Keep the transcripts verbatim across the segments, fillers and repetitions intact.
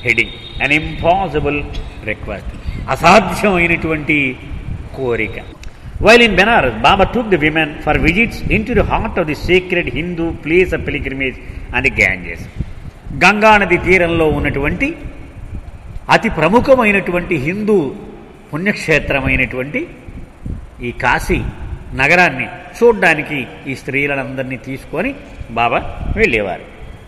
Heading an impossible request, అసాధ్యమైనటువంటి కోరిక. While in Benares, Baba took the women for visits into the heart of the sacred Hindu place of pilgrimage and the Ganges. Ganga నది తీరంలో ఉన్నటువంటి అతి ప్రముఖమైనటువంటి హిందూ పుణ్యక్షేత్రమైనటువంటి ఈ కాశీ నగరాన్ని చూడ్డానికి ఈ స్త్రీలందరినీ తీసుకొని బాబా వెళ్ళేవారు.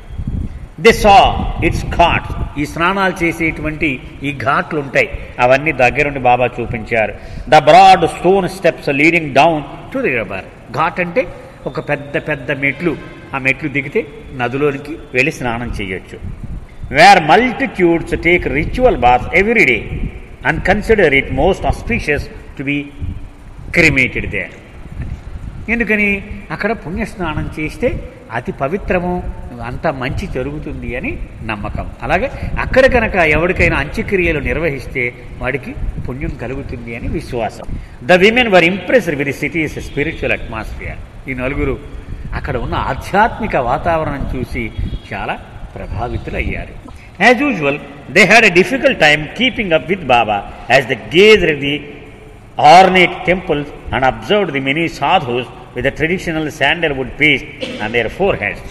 దే సా ఇట్స్ ఘాట్స్, ఈ స్నానాలు చేసేటువంటి ఈ ఘాట్లు ఉంటాయి, అవన్నీ దగ్గరుండి బాబా చూపించారు. The broad stone steps leading down to the river. Ghat అంటే ఒక పెద్ద పెద్ద మెట్లు, ఆ మెట్లు దిగితే నదిలోనికి వెళ్ళి స్నానం చేయొచ్చు. Where multitudes take ritual bath every day and consider it most auspicious to be cremated there. ఎందుకని అక్కడ పుణ్యస్నానం చేస్తే అతి పవిత్రము, అంత మంచి జరుగుతుంది అని నమ్మకం. అలాగే అక్కడ కనుక ఎవరికైనా అంత్యక్రియలు నిర్వహిస్తే వాడికి పుణ్యం కలుగుతుంది అని విశ్వాసం. The women were impressed with the city's spiritual atmosphere. ఈ నలుగురు అక్కడ ఉన్న ఆధ్యాత్మిక వాతావరణం చూసి చాలా ప్రభావితులయ్యారు. As usual they had a difficult time keeping up with Baba as the gaze at the ornate temples and observed the many sadhus with the traditional sandalwood paste on their foreheads,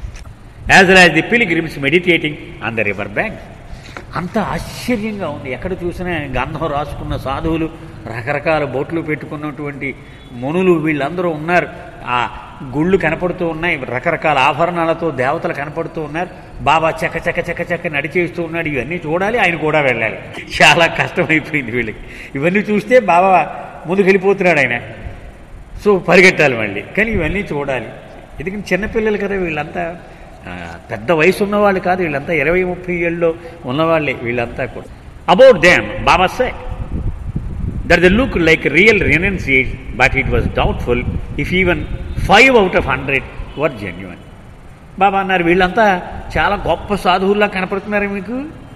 as well as the pilgrims meditating on the river banks. అంత ఆశ్చర్యంగా ఉంది. ఎక్కడ చూసినా గంధం రాసుకున్న సాధువులు, రకరకాల బొట్లు పెట్టుకున్నటువంటి మునులు, వీళ్ళందరూ ఉన్నారు. ఆ గుళ్ళు కనపడుతూ ఉన్నాయి, రకరకాల ఆభరణాలతో దేవతలు కనపడుతూ ఉన్నారు. బాబా చక్క చక్క చక్క చక్క నడిచేస్తూ ఉన్నాడు. ఇవన్నీ చూడాలి, ఆయన కూడా వెళ్ళాలి. చాలా కష్టమైపోయింది వీళ్ళకి. ఇవన్నీ చూస్తే బాబా ముందుకు వెళ్ళిపోతున్నాడు ఆయన, సో పరిగెట్టాలి మళ్ళీ. కానీ ఇవన్నీ చూడాలి, ఎందుకంటే చిన్నపిల్లలు కదా వీళ్ళంతా, పెద్ద వయసు ఉన్నవాళ్ళు కాదు వీళ్ళంతా, ఇరవై ముప్పై ఏళ్ళలో ఉన్నవాళ్ళే వీళ్ళంతా కూడా. About them Baba said that they look like real renunciates, but it was doubtful if even five out of hundred were genuine. Baba అన్నారు, వీళ్ళంతా చాలా గొప్ప సాధువుల్లా కనపడుతున్నారు మీకు,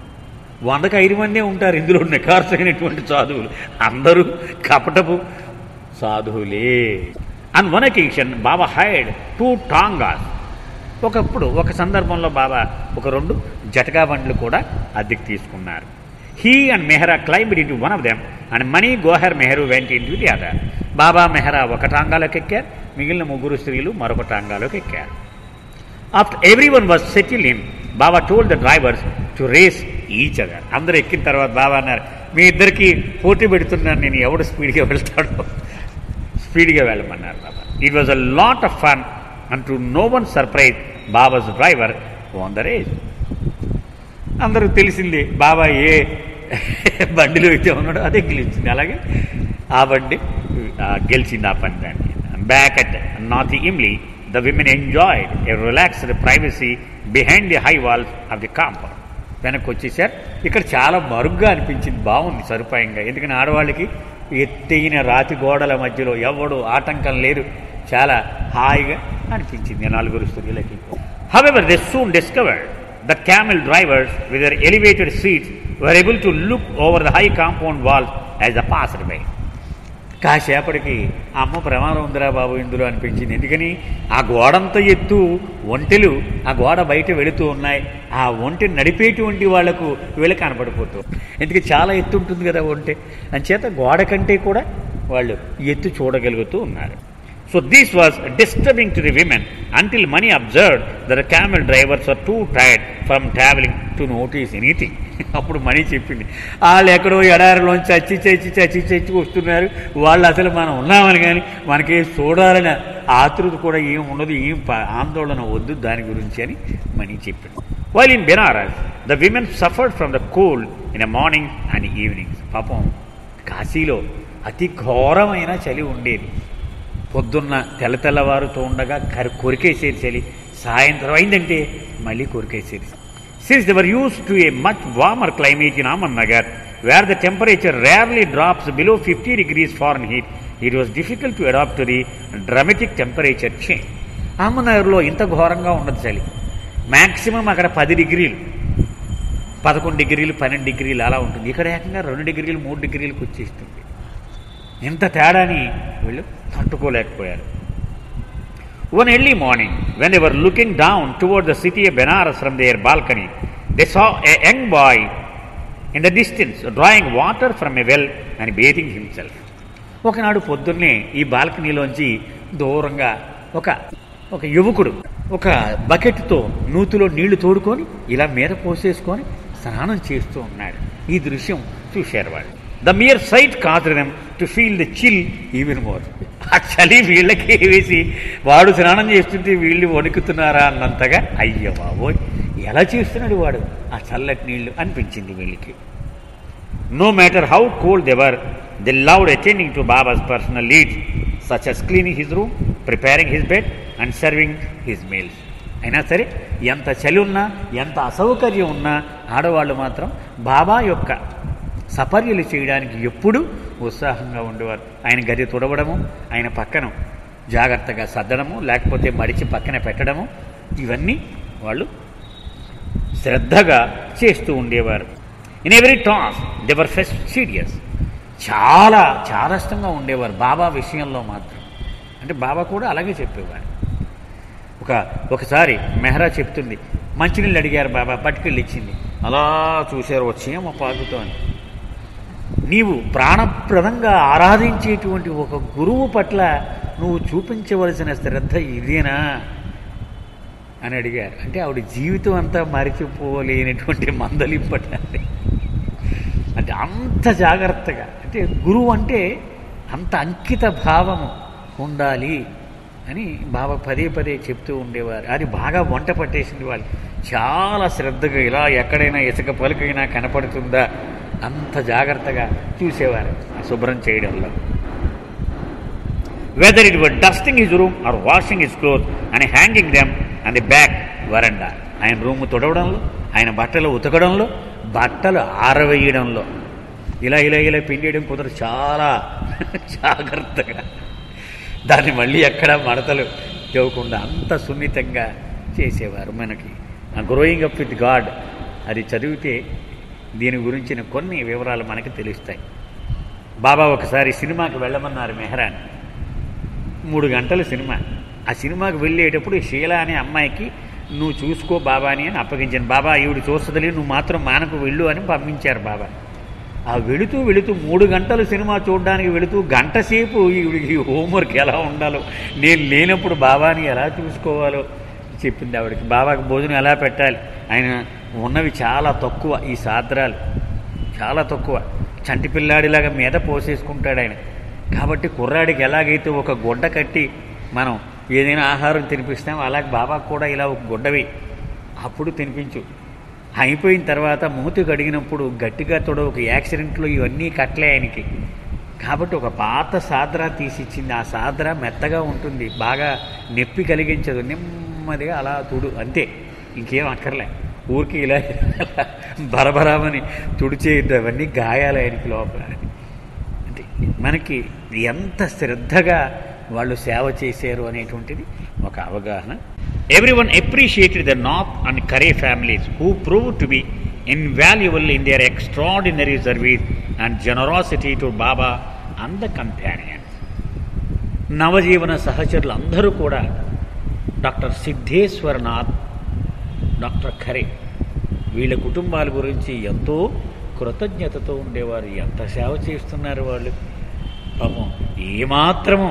వందకు ఐదు మందే ఉంటారు ఇందులో నిఖార్సైనటువంటి సాధువులు, అందరూ కపటపు సాధువులే. And one occasion Baba hired two tongas. ఒకప్పుడు ఒక సందర్భంలో బాబా ఒక రెండు జటకా బండ్లు కూడా అద్దెకు తీసుకున్నారు. He and Mehra climbed into one of them and Mani, Gohar, Mehru went into the other. బాబా మెహరా ఒక టాంగాలోకి ఎక్కారు, మిగిలిన ముగ్గురు స్త్రీలు మరొక టాంగాలోకి ఎక్కారు. After everyone was settled in, Baba told the drivers to race each other. అందరూ ఎక్కిన తర్వాత బాబా అన్నారు, మీ ఇద్దరికి పోటీ పెడుతున్నాను నేను, ఎవడు స్పీడ్గా వెళ్తాడో స్పీడ్గా వెళ్ళమన్నారు Baba. It was a lot of fun and to no one surprise Baba's driver won the race. అందరూ తెలిసింది బాబా ఏ బండిలో అయితే ఉన్నాడో అదే గెలిచింది, అలాగే ఆ బండి గెలిచింది ఆ పందాన్ని. Back at north Imli the women enjoyed a relaxed privacy behind the high walls of the compound. వెనక్కి వచ్చేసారు. ఇక్కడ చాలా మరుగ్గా అనిపించింది, బాగుంది సదుపాయంగా, ఎందుకంటే ఆడవాళ్ళకి ఎత్తైన రాతి గోడల మధ్యలో ఎవడు ఆటంకం లేదు, చాలా హాయిగా అనిపించింది నలుగురు స్త్రీలకి. However, they soon discovered the camel drivers with their elevated seats were able to look over the high compound walls as they passed by. కాసేపటికి అమ్మ ప్రమాదం ఉందిరా బాబు ఇందులో అనిపించింది, ఎందుకని ఆ గోడంత ఎత్తు ఒంటెలు ఆ గోడ బయట వెళుతూ ఉన్నాయి, ఆ ఒంటె నడిపేటువంటి వాళ్లకు వీళ్ళకి కనపడిపోతూ, ఎందుకంటే చాలా ఎత్తు ఉంటుంది కదా ఒంటె, అంచేత గోడ కంటే కూడా వాళ్ళు ఎత్తు చూడగలుగుతూ ఉన్నారు. So this was disturbing to the women until Mani observed that the camel drivers were too tired from travelling to notice anything. అప్పుడు మనీ చెప్పింది, వాళ్ళు ఎక్కడో ఎడారిలోంచి చచ్చి చచ్చి చచ్చి చచ్చి వస్తున్నారు, వాళ్ళు అసలు మనం ఉన్నామని కానీ మనకి చూడాలని ఆతృత కూడా ఏం ఉండదు, ఏం ఆందోళన వద్దు దాని గురించి అని మనీ చెప్పింది. While in Benares, the women suffered from the cold in the morning and evenings. పాపం కాశీలో అతి ఘోరమైన చలి ఉండేది. పొద్దున్న తెల్ల తెల్లవారుతూ ఉండగా కరి కొరికేసేది చలి, సాయంత్రం అయిందంటే మళ్ళీ కొరికేసేది. Since they were used to a much warmer climate in Ahmednagar, where the temperature rarely drops below fifty degrees Fahrenheit, it was difficult to adapt to the dramatic temperature change. అహ్మద్నగర్లో ఇంత ఘోరంగా ఉండదు చలి, మ్యాక్సిమం అక్కడ పది డిగ్రీలు పదకొండు డిగ్రీలు పన్నెండు డిగ్రీలు అలా ఉంటుంది, ఇక్కడ ఏకంగా రెండు డిగ్రీలు మూడు డిగ్రీలకు వచ్చేస్తుంది. ఇంత తేడాని వీళ్ళు తట్టుకోలేకపోయారు. One early morning, when they were looking down toward the city of Benares from their balcony, They saw a young boy in the distance drawing water from a well and bathing himself. ఒకనాడు పొద్దున్నే ఈ బాల్కనీలోంచి దూరంగా ఒక ఒక యువకుడు ఒక బకెట్తో నూతిలో నీళ్లు తోడుకొని ఇలా మీద పోసేసుకొని స్నానం చేస్తూ ఉన్నాడు. ఈ దృశ్యం చూశారు వాళ్ళు. The mere sight caused them to feel the chill even more. ఆ చలి వీళ్ళకి వేసి వాడు స్నానం చేస్తుంటే వీళ్ళు వణుకుతున్నారా అన్నంతగా అయ్యో బాబోయ్ ఎలా చేస్తున్నాడు వాడు ఆ చల్లటి నీళ్లు అనిపించింది వీళ్ళకి. No matter how cold they were, they loved attending to Baba's personal needs such as cleaning his room, preparing his bed and serving his meals. అయినా సరే ఎంత చలి ఉన్నా ఎంత అసౌకర్యం ఉన్నా ఆడవాళ్ళు మాత్రం బాబా యొక్క సపర్యలు చేయడానికి ఎప్పుడూ ఉత్సాహంగా ఉండేవారు. ఆయన గది తుడవడము, ఆయన పక్కన జాగ్రత్తగా సర్దడము, లేకపోతే మడిచి పక్కన పెట్టడము, ఇవన్నీ వాళ్ళు శ్రద్ధగా చేస్తూ ఉండేవారు. In every task they were fastidious. చాలా చాదస్తంగా ఉండేవారు బాబా విషయంలో మాత్రం. అంటే బాబా కూడా అలాగే చెప్పేవారు. ఒక ఒకసారి మెహరా చెప్తుంది, మంచినీళ్ళు అడిగారు బాబా, పట్టుకెళ్ళి ఇచ్చింది. అలా చూశారు వచ్చేమో పాకుతో అని. నీవు ప్రాణప్రదంగా ఆరాధించేటువంటి ఒక గురువు పట్ల నువ్వు చూపించవలసిన శ్రద్ధ ఇదేనా అని అడిగారు. అంటే ఆవిడ జీవితం అంతా మరిచిపోలేనటువంటి మందలింపటాన్ని, అంటే అంత జాగ్రత్తగా, అంటే గురువు అంటే అంత అంకిత భావము ఉండాలి అని బాబా పదే పదే చెప్తూ ఉండేవారు. అది బాగా వంట పట్టేసింది వాళ్ళు. చాలా శ్రద్ధగా ఇలా ఎక్కడైనా ఇసుక పలుకైనా కనపడుతుందా అంత జాగ్రత్తగా చూసేవారు శుభ్రం చేయడంలో. Whether it were dusting his room or washing his cloth and hanging them and the back veranda. ఆయన రూము తుడవడంలో, ఆయన బట్టలు ఉతకడంలో, బట్టలు ఆరవేయడంలో, ఇలా ఇలా ఇలా పిండేయడం కుదరదు. చాలా జాగ్రత్తగా దాన్ని మళ్ళీ ఎక్కడ మడతలు ఇవ్వకుండా అంత సున్నితంగా చేసేవారు. మనకి ఆ గ్రోయింగ్ అప్ విత్ గాడ్ అది చదివితే దీని గురించిన కొన్ని వివరాలు మనకి తెలుస్తాయి. బాబా ఒకసారి సినిమాకి వెళ్ళమన్నారు మెహరాని. మూడు గంటల సినిమా. ఆ సినిమాకి వెళ్ళేటప్పుడు షీలా అనే అమ్మాయికి నువ్వు చూసుకో బాబాని అని అప్పగించాను. బాబా ఈవిడ చూస్తుందిలే, నువ్వు మాత్రం మానకు వెళ్ళు అని పంపించారు బాబా. ఆ వెళుతూ వెళుతూ మూడు గంటలు సినిమా చూడడానికి వెళుతూ గంట సేపు ఈవిడికి హోంవర్క్ ఎలా ఉండాలో, నేను లేనప్పుడు బాబాని ఎలా చూసుకోవాలో చెప్పింది ఆవిడకి. బాబాకి భోజనం ఎలా పెట్టాలి, ఆయన ఉన్నవి చాలా తక్కువ, ఈ సాద్రాలు చాలా తక్కువ, చంటి పిల్లాడిలాగా మీద పోసేసుకుంటాడు ఆయన. కాబట్టి కుర్రాడికి ఎలాగైతే ఒక గుడ్డ కట్టి మనం ఏదైనా ఆహారం తినిపిస్తామో అలాగే బాబాకు కూడా ఇలా ఒక గుడ్డవి అప్పుడు తినిపించు. అయిపోయిన తర్వాత మూతి కడిగినప్పుడు గట్టిగా తోడ ఒక యాక్సిడెంట్లో ఇవన్నీ కట్టలే ఆయనకి. కాబట్టి ఒక పాత సాద్రా తీసిచ్చింది. ఆ సాద్రా మెత్తగా ఉంటుంది, బాగా నొప్పి కలిగించదు, నెమ్మదిగా అలా తుడు అంతే, ఇంకేం అక్కర్లే. ఊరికి ఇలా బరబరామని తుడిచేయద్దు, అవన్నీ గాయాలు ఆయనకి లోపల. అంటే మనకి ఎంత శ్రద్ధగా వాళ్ళు సేవ చేశారు అనేటువంటిది ఒక అవగాహన. Everyone appreciated the Nath and Kare families who proved to be invaluable in their extraordinary service and generosity to Baba and the companions. నవజీవన సహచరులు అందరూ కూడా డాక్టర్ సిద్ధేశ్వరనాథ్, డాక్టర్ ఖరే వీళ్ళ కుటుంబాల గురించి ఎంతో కృతజ్ఞతతో ఉండేవారు. ఎంత సేవ చేస్తున్నారు వాళ్ళు. పాపం ఏమాత్రము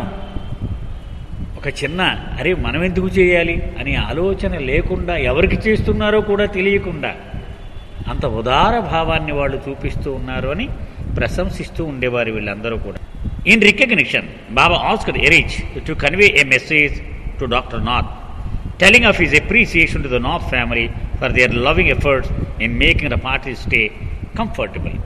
ఒక చిన్న అరే మనం ఎందుకు చేయాలి అనే ఆలోచన లేకుండా, ఎవరికి చేస్తున్నారో కూడా తెలియకుండా అంత ఉదార భావాన్ని వాళ్ళు చూపిస్తూ ఉన్నారు అని ప్రశంసిస్తూ ఉండేవారు వీళ్ళందరూ కూడా. In recognition Baba asked Erich to convey a message to doctor Nath, telling of his appreciation to the Nath family for their loving efforts in making the party stay comfortable.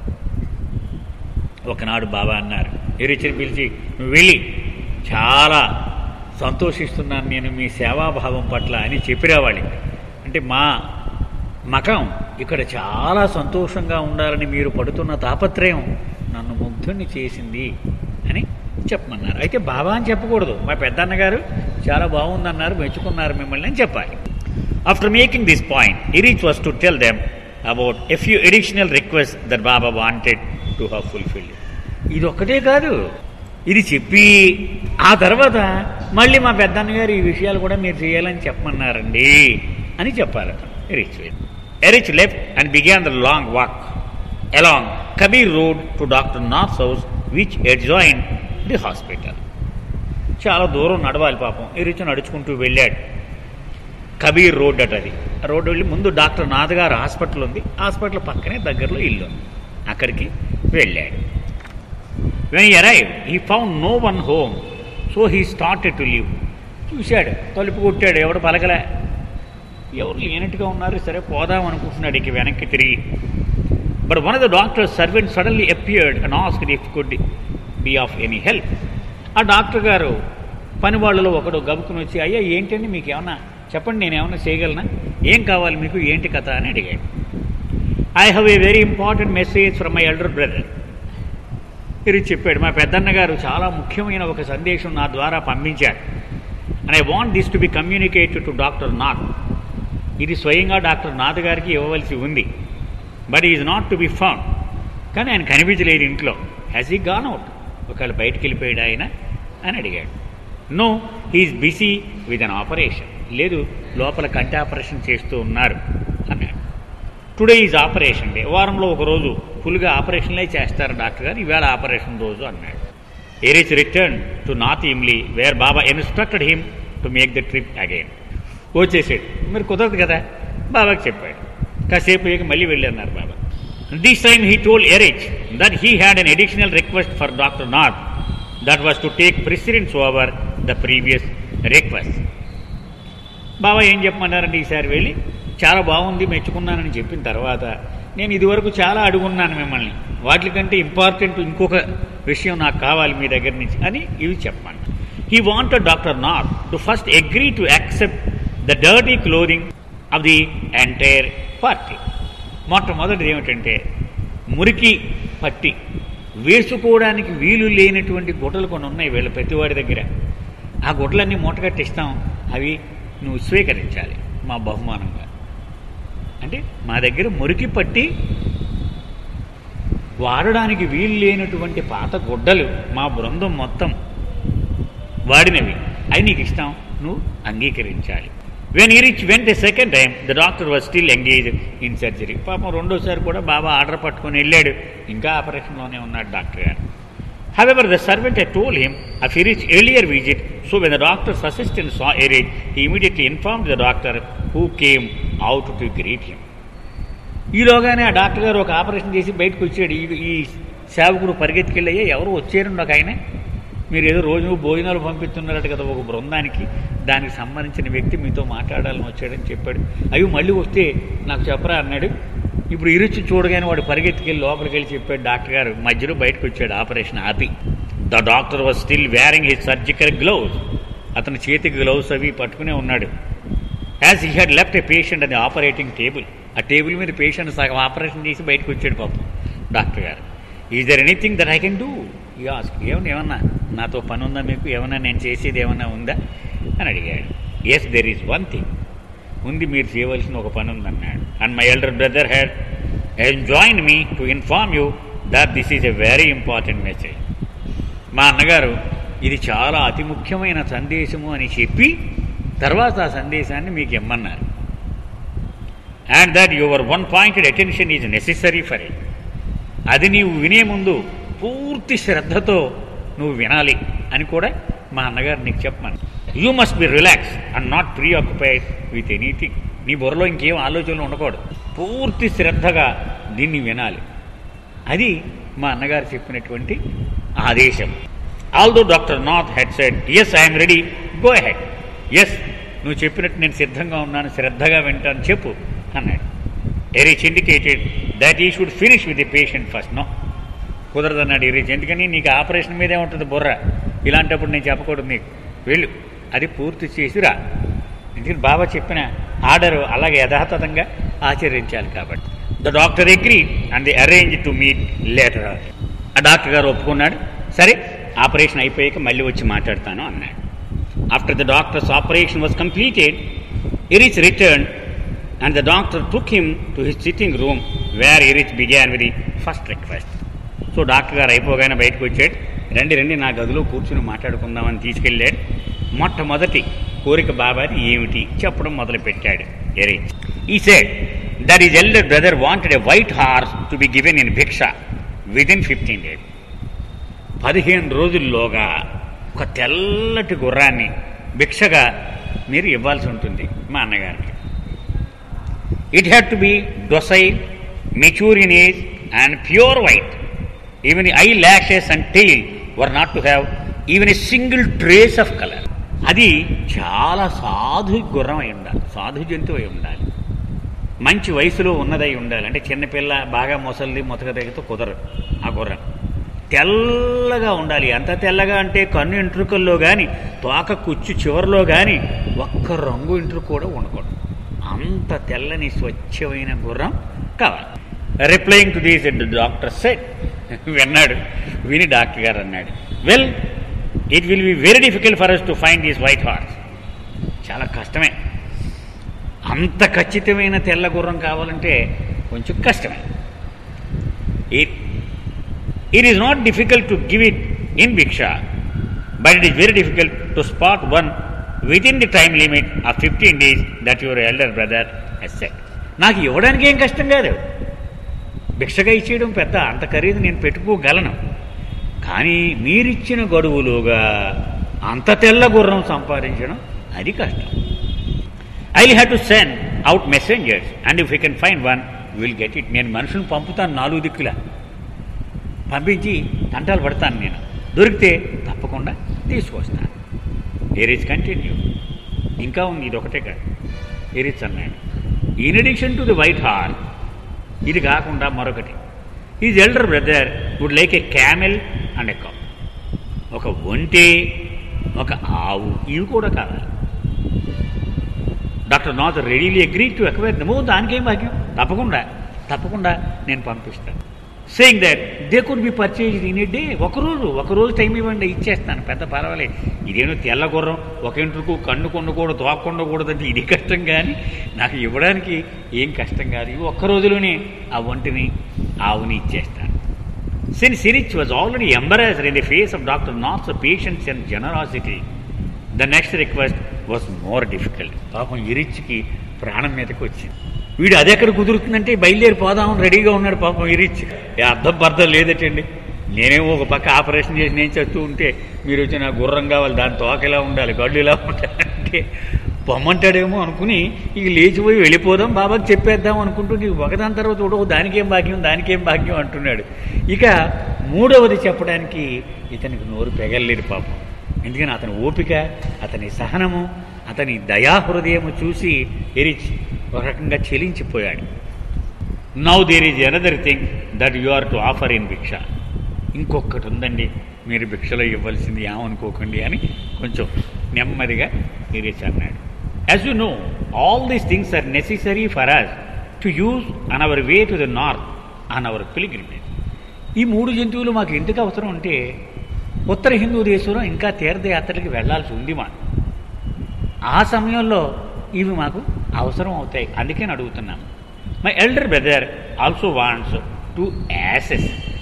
ఒకనాడు బాబా అన్నారు, ఎరిచ్ని పిలిచి, నువ్వు వెళ్ళి చాలా సంతోషిస్తున్నాను నేను మీ సేవాభావం పట్ల అని చెప్పిరావాలి. అంటే మా మకం ఇక్కడ చాలా సంతోషంగా ఉండాలని మీరు పడుతున్న తాపత్రయం నన్ను ముగ్ధుణ్ణి చేసింది అని చెప్పమన్నారు. అయితే బాబా అని చెప్పకూడదు, మా పెద్దన్నగారు చాలా బాగుందన్నారు, మెచ్చుకున్నారు మిమ్మల్ని అని చెప్పాలి. After making this point Erich was to tell them about a few additional request that Baba wanted to have fulfilled. ఇది ఒక్కటే కాదు, ఇది చెప్పి ఆ తర్వాత మళ్ళీ మా పెద్దన్నగారు ఈ విషయాలు కూడా మీరు చేయాలని చెప్పమన్నారండి అని చెప్పాలట Erich. Erich left and began the long walk along Kabir Road to Doctor Nath's house, which adjoined the hospital. చాలా దూరం నడవాలి పాపం. ఎరిచ్ నడుచుకుంటూ వెళ్ళాడు. కబీర్ రోడ్ అట అది. రోడ్డు వెళ్ళి ముందు డాక్టర్ నాథ్ గారు హాస్పిటల్ ఉంది, హాస్పిటల్ పక్కనే దగ్గరలో ఇల్లు ఉంది, అక్కడికి వెళ్ళాడు. When he arrived he found no one home, so he started to leave. చూశాడు, తలుపు కొట్టాడు, ఎవడు పలకలే, ఎవరు లేనట్టుగా ఉన్నారు. సరే పోదాం అనుకుంటున్నాడు ఇక వెనక్కి తిరిగి. But one of the doctor's servant suddenly appeared and asked if could be of any help. ఆ డాక్టర్ గారు పని వాళ్ళలో ఒకడు గబుకుని వచ్చి, అయ్యా ఏంటండి మీకు ఏమన్నా చెప్పండి, నేను ఏమన్నా చేయగలనా, ఏం కావాలి మీకు, ఏంటి కథ అని అడిగాడు. I have a very important message from my elder brother. ఇది చెప్పాడు, మా పెద్దన్న గారు చాలా ముఖ్యమైన ఒక సందేశం నా ద్వారా పంపించారు. And I want this to be communicated to doctor Nath. ఇది స్వయంగా డాక్టర్ నాథ్ గారికి ఇవ్వవలసి ఉంది. But is not to be found. కానీ ఆయన కనిపించలేదు ఇంట్లో. హ్యాస్ హీ గాన్ అవుట్, ఒకవేళ బయటికి వెళ్ళిపోయాడు ఆయన అని అడిగాడు. No, he's busy with an operation. లేదు, లోపల కంటి ఆపరేషన్ చేస్తూ ఉన్నారు అన్నాడు. Today is operation day. వారంలో ఒకరోజు ఫుల్గా ఆపరేషన్లే చేస్తారు డాక్టర్ గారు, ఈవేళ ఆపరేషన్ రోజు అన్నాడు. Erich return to north Imli where Baba instructed him to make the trip again. వచ్చేసాడు, మరి కుదరదు కదా, బాబాకి చెప్పాడు. కాసేపు అయ్యాక మళ్ళీ వెళ్ళి అన్నారు Baba. This time he told Erich that he had an additional request for doctor Nath, that was to take precedence over the previous request. Baba ఏం చెప్పమన్నారంటే, ఈసారి వెళ్ళి చాలా బాగుంది మెచ్చుకున్నానని చెప్పిన తర్వాత, నేను ఇదివరకు చాలా అడుగున్నాను మిమ్మల్ని, వాటికంటే ఇంపార్టెంట్ ఇంకొక విషయం నాకు కావాలి మీ దగ్గర నుంచి అని ఇవి చెప్పండి. He wanted doctor Nath to first agree to accept the dirty clothing of the entire party. మొట్టమొదటిది ఏమిటంటే, మురికి పట్టి వేసుకోవడానికి వీలు లేనటువంటి గుడ్డలు కొన్ని ఉన్నాయి వీళ్ళ ప్రతివాడి దగ్గర. ఆ గుడ్డలన్నీ మూటగట్టిస్తాం, అవి నువ్వు స్వీకరించాలి మా బహుమానంగా. అంటే మా దగ్గర మురికి పట్టి వాడడానికి వీలు లేనటువంటి పాత గుడ్డలు మా బృందం మొత్తం వాడినవి, అవి నీకు ఇస్తాం, నువ్వు అంగీకరించాలి. When Erich went the second time the doctor was still engage in surgery. పాపం రెండోసారి కూడా బాబా ఆర్డర్ పట్టుకొని వెళ్ళాడు, ఇంకా ఆపరేషన్లోనే ఉన్నాడు డాక్టర్ గారు. However, the servant had told him of Erich's earlier visit, so when the doctor's assistant saw Erich, he immediately informed the doctor, who came out to greet him. ఈలోగానే ఆ doctor గారు ఒక operation చేసి బయటకు వచ్చాడు. ఈ సేవకుడు పరిగెత్తుకెళ్ళయ్యా, ఎవరు వచ్చారండి ఒక ఆయన, మీరు ఏదో రోజు భోజనాలు పంపిస్తున్నారట కదా ఒక బృందానికి, దానికి సంబంధించిన వ్యక్తి మీతో మాట్లాడాలని వచ్చాడని చెప్పాడు. అవి మళ్ళీ వస్తే నాకు చెప్పరా అన్నాడు. ఇప్పుడు ఇరుచి చూడగానే వాడు పరిగెత్తుకెళ్ళి లోపలికి వెళ్ళి చెప్పాడు డాక్టర్ గారు. మధ్యలో బయటకు వచ్చాడు ఆపరేషన్ ఆపి. The doctor was still wearing his surgical gloves. అతని చేతికి గ్లౌస్ అవి పట్టుకునే ఉన్నాడు. As he had left a patient అది ఆపరేటింగ్ టేబుల్. ఆ టేబుల్ మీద పేషెంట్ సగం ఆపరేషన్ చేసి బయటకు వచ్చాడు పాపం డాక్టర్ గారు. Is there anything that I can do? ఏమన్నా ఏమన్నా నాతో పని ఉందా మీకు, ఏమన్నా నేను చేసేది ఏమన్నా ఉందా అని అడిగాడు. Yes, there is one thing, ఉంది, మీరు చేయవలసిన ఒక పని ఉందన్నాడు. And my elder brother had enjoin me to inform you that this is a very important message. మా అన్నగారు ఇది చాలా అతి ముఖ్యమైన సందేశము అని చెప్పి తర్వాత ఆ సందేశాన్ని మీకు ఇమ్మన్నారు. And that your one pointed attention is necessary for it. అది నీవు వినే ముందు పూర్తి శ్రద్ధతో నువ్వు వినాలి అని కూడా మా అన్నగారు నీకు చెప్పమని. You must be relax and not preoccupied with anything. నీ బుర్రలో ఇంకేం ఆలోచనలు ఉండకూడదు, పూర్తి శ్రద్ధగా దీన్ని వినాలి. అది మా అన్నగారు చెప్పినటువంటి ఆదేశం. Although doctor Nath had said, yes I'm ready, go ahead. ఎస్, నువ్వు చెప్పినట్టు నేను సిద్ధంగా ఉన్నాను, శ్రద్ధగా వింటాను, చెప్పు అన్నాడు. Erich indicated that he should finish with the patient first. No, కుదరదన్నాడు ఎరిచ్. ఎందుకని, నీకు ఆపరేషన్ మీదే ఉంటుంది బుర్ర, ఇలాంటప్పుడు నేను చెప్పకూడదు, నీకు వెళ్ళు, అది పూర్తి చేసిరా. ఎందుకంటే బాబా చెప్పిన ఆర్డరు అలాగే యథాతథంగా ఆచరించాలి కాబట్టి. The doctor agree and the arrange to meet later. ఆ డాక్టర్ గారు ఒప్పుకున్నాడు. సరే, ఆపరేషన్ అయిపోయాక మళ్ళీ వచ్చి మాట్లాడతాను అన్నాడు. After the doctor's operation was completed, Erich return and the doctor took him to his sitting room where Erich began with the first request. So doctor గారు అయిపోగానే బయటకు వచ్చాడు. రండి రండి నా గదిలో కూర్చుని మాట్లాడుకుందామని తీసుకెళ్ళాడు. మొట్టమొదటి కోరిక బాబాది ఏమిటి చెప్పడం మొదలుపెట్టాడు Erich. He said, that his elder brother wanted a white horse to be given in bhiksha within fifteen days. పదిహేను రోజుల్లోగా ఒక తెల్లటి గుర్రాన్ని భిక్షగా మీరు ఇవ్వాల్సి ఉంటుంది మా అన్నగారికి. It had to be docile, mature in age and pure white. Even the eyelashes and tail were not to have even a single trace of colour. అది చాలా సాధు గుర్రం అయి ఉండాలి, సాధు జంతువు అయి ఉండాలి, మంచి వయసులో ఉన్నదై ఉండాలి. అంటే చిన్నపిల్ల బాగా మొసలిది మొతక దగ్గరతో కుదరదు. ఆ గుర్రం తెల్లగా ఉండాలి. ఎంత తెల్లగా అంటే కన్ను ఇంట్రుకల్లో కానీ తోక కుచ్చు చివరిలో కానీ ఒక్క రంగు ఇంట్రుకు కూడా ఉండకూడదు. అంత తెల్లని స్వచ్ఛమైన గుర్రం కావాలి. Replying to these doctor said, విన్నాడు, విని డాక్టర్ గారు అన్నాడు, well it will be very difficult for us to find this white horse. చాలా కష్టమే, అంత ఖచ్చితమైన తెల్ల గుర్రం కావాలంటే కొంచెం కష్టమే. It it is not difficult to give it in bhiksha, but it is very difficult to spot one within the time limit of fifteen days that your elder brother has said. నాకు ఇవ్వడానికి ఏం కష్టం కాదు, భిక్షగా ఇచ్చేయడం పెద్ద అంత ఖరీదు నేను పెట్టుకోగలను. కానీ మీరిచ్చిన గడువులోగా అంత తెల్ల గుర్రం సంపాదించడం అది కష్టం. I will have to send out messengers and if you can find one will get it. నేను మనుషులను పంపుతాను, నాలుగు దిక్కులా పంపించి తంటాలు పడతాను. నేను దొరికితే తప్పకుండా తీసుకొస్తాను. Erich continue. ఇంకా ఉంది, ఇది ఒకటే కాదు. ఏరీస్ అన్నాడు, in addition to the white horse, ఇది కాకుండా మరొకటి, his elder brother would like a camel and a cow. ఒక ఒంటె, ఒక ఆవు, ఇవి కూడా కావాలి. Doctor not readily agree to acquire them. దానికేం భాగ్యం, తప్పకుండా తప్పకుండా నేను పంపిస్తాను. Saying that they could be purchased in a day. ఒకరోజు ఒకరోజు టైం ఇవ్వండి, ఇచ్చేస్తాను, పెద్ద పర్వాలేదు. ఇదేనో తెల్ల గుర్రం, ఒక ఇంటికి కన్ను కొండకూడదు, తోక్కొండకూడదు అంటే ఇది కష్టం, కానీ నాకు ఇవ్వడానికి ఏం కష్టం కాదు. ఇవి ఒక్క రోజులోనే ఆ ఒంటిని ఆవుని ఇచ్చేస్తాను. Since Erich was already embarrassed in the face of doctor Nath's patience and generosity, the next request was more difficult. పాపం ఇరిచ్కి ప్రాణం మీదకి వచ్చింది. వీడు అది ఎక్కడ కుదురుతుందంటే బయలుదేరి పోదామని రెడీగా ఉన్నాడు. పాపం ఇరిచ్ అర్థం పర్థం లేదటండి. నేనేమో ఒక పక్క ఆపరేషన్ చేసి నేను చస్తూ ఉంటే మీరు వచ్చి నాకు గుర్రం కావాలి, దాని తోక ఇలా ఉండాలి, గడ్డు ఇలా ఉండాలంటే పొమ్మంటాడేమో అనుకుని ఇక లేచిపోయి వెళ్ళిపోదాం, బాబాకి చెప్పేద్దాం అనుకుంటూ నీకు ఒకదాని తర్వాత ఒకటో దానికేం భాగ్యం దానికేం భాగ్యం అంటున్నాడు. ఇక మూడవది చెప్పడానికి ఇతనికి నోరు పెగల్లేదు పాపం. ఎందుకని అతని ఓపిక, అతని సహనము, అతని దయాహృదయము చూసి ఎరిచ్ ఒక రకంగా చెలించిపోయాడు. Now there is another thing that you are to offer in bhiksha. ఇంకొకటి ఉందండి, మీరు భిక్షలో ఇవ్వాల్సింది ఏమనుకోకండి అని కొంచెం నెమ్మదిగా ఎరిచ్ అన్నాడు. As you know all these things are necessary for us to use on our way to the north on our pilgrimage. ఈ మూడు జంతువులు మాకు ఎందుకు అవసరం అంటే ఉత్తర హిందూ దేశంలో ఇంకా తీర్థయాత్రలకి వెళ్లాల్సి ఉంది మా. ఆ సమయంలో ఇవి మాకు అవసరం అవుతాయి, అందుకని అడుగుతున్నాము. My elder brother also wants two asses.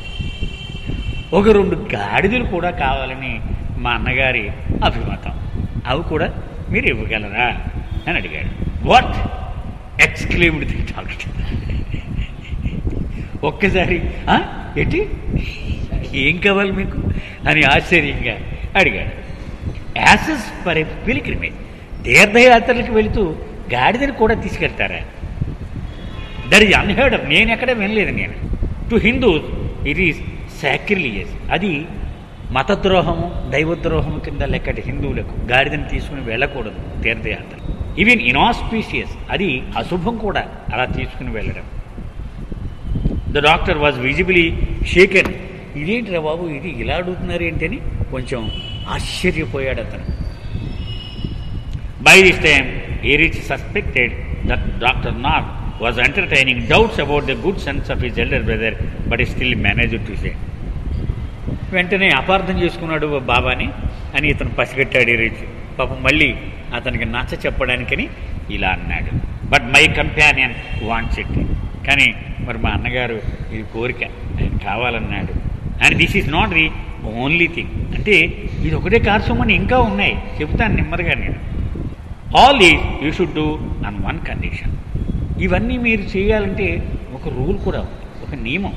ఒక రెండు గాడిదలు కూడా కావాలని మా అన్నగారి అభిమతం. అవి కూడా మీరు ఇవ్వగలరా అని అడిగాడు. What exclaimed the doctor. ఒక్కసారి ఏంటి, ఏం కావాలి మీకు అని ఆశ్చర్యంగా అడిగాడు. Asses for a pilgrimage. తీర్థయాత్రలకు వెళుతూ గాడిదని కూడా తీసుకెళ్తారా? That is unheard of. నేను ఎక్కడ వినలేదు. నేను to Hindus it is sacrilegious. అది మతద్రోహము, దైవద్రోహము కింద లెక్కటి హిందువులకు గాడిదని తీసుకుని వెళ్ళకూడదు తీర్థయాత్ర. ఈవెన్ ఇనాస్పీషియస్, అది అశుభం కూడా అలా తీసుకుని వెళ్ళడం. The doctor was visibly shaken. ఇదేంటిరా బాబు, ఇది ఇలా అడుగుతున్నారు ఏంటని కొంచెం ఆశ్చర్యపోయాడు అతను. By this time, Erich suspected that Doctor Nath was entertaining doubts about the good sense of his elder brother, but he still managed to say. వెంటనే అపార్థం చేసుకున్నాడు బాబాని అని ఇతను పసిగట్టాడు ఎరిచ్. పాపం మళ్ళీ అతనికి నచ్చ చెప్పడానికని ఇలా అన్నాడు. But my companion wants it. కానీ మరి మా అన్నగారు ఇది కోరిక, ఆయన కావాలన్నాడు. And this is not the only thing. అంటే ఇది ఒకటే కార్యక్రమని ఇంకా ఉన్నాయి, చెప్తాను నెమ్మదిగా నేను. All these you should do on one condition. ఇవన్నీ మీరు చేయాలంటే ఒక రూల్ కూడా ఉంది, ఒక నియమం.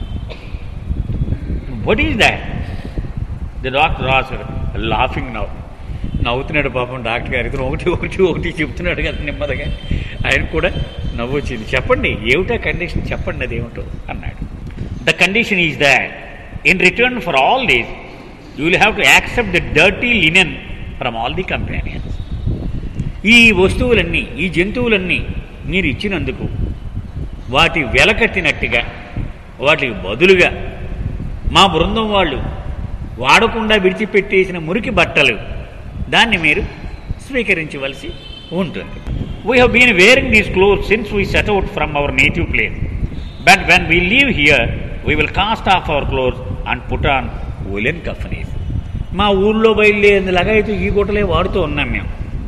What is that? The doctor asked, laughing now. నవ్వుతున్నాడు పాపం డాక్టర్ గారు. ఇతను ఒకటి ఒకటి ఒకటి చెప్తున్నాడు కదా నెమ్మదిగా. ఆయన కూడా నవ్వు వచ్చింది. చెప్పండి ఏమిటా కండిషన్, చెప్పండి అదేమిటో అన్నాడు. The condition is that in return for all these you will have to accept the dirty linen from all the companions. ఈ వస్తువులన్నీ, ఈ జంతువులన్నీ మీరు ఇచ్చినందుకు వాటి వెలకట్టినట్టుగా, వాటికి బదులుగా మా బృందం వాళ్ళు వాడకుండా విడిచిపెట్టేసిన మురికి బట్టలు, దాన్ని మీరు స్వీకరించవలసి ఉంటుంది. We have been wearing these clothes since we set out from our native place, but when we leave here we will cast off our clothes and put on woollen kafnis. మా ఊళ్ళో బయలుదేరేందులాగా అయితే ఈ గుట్టలే వాడుతూ ఉన్నాం మేము.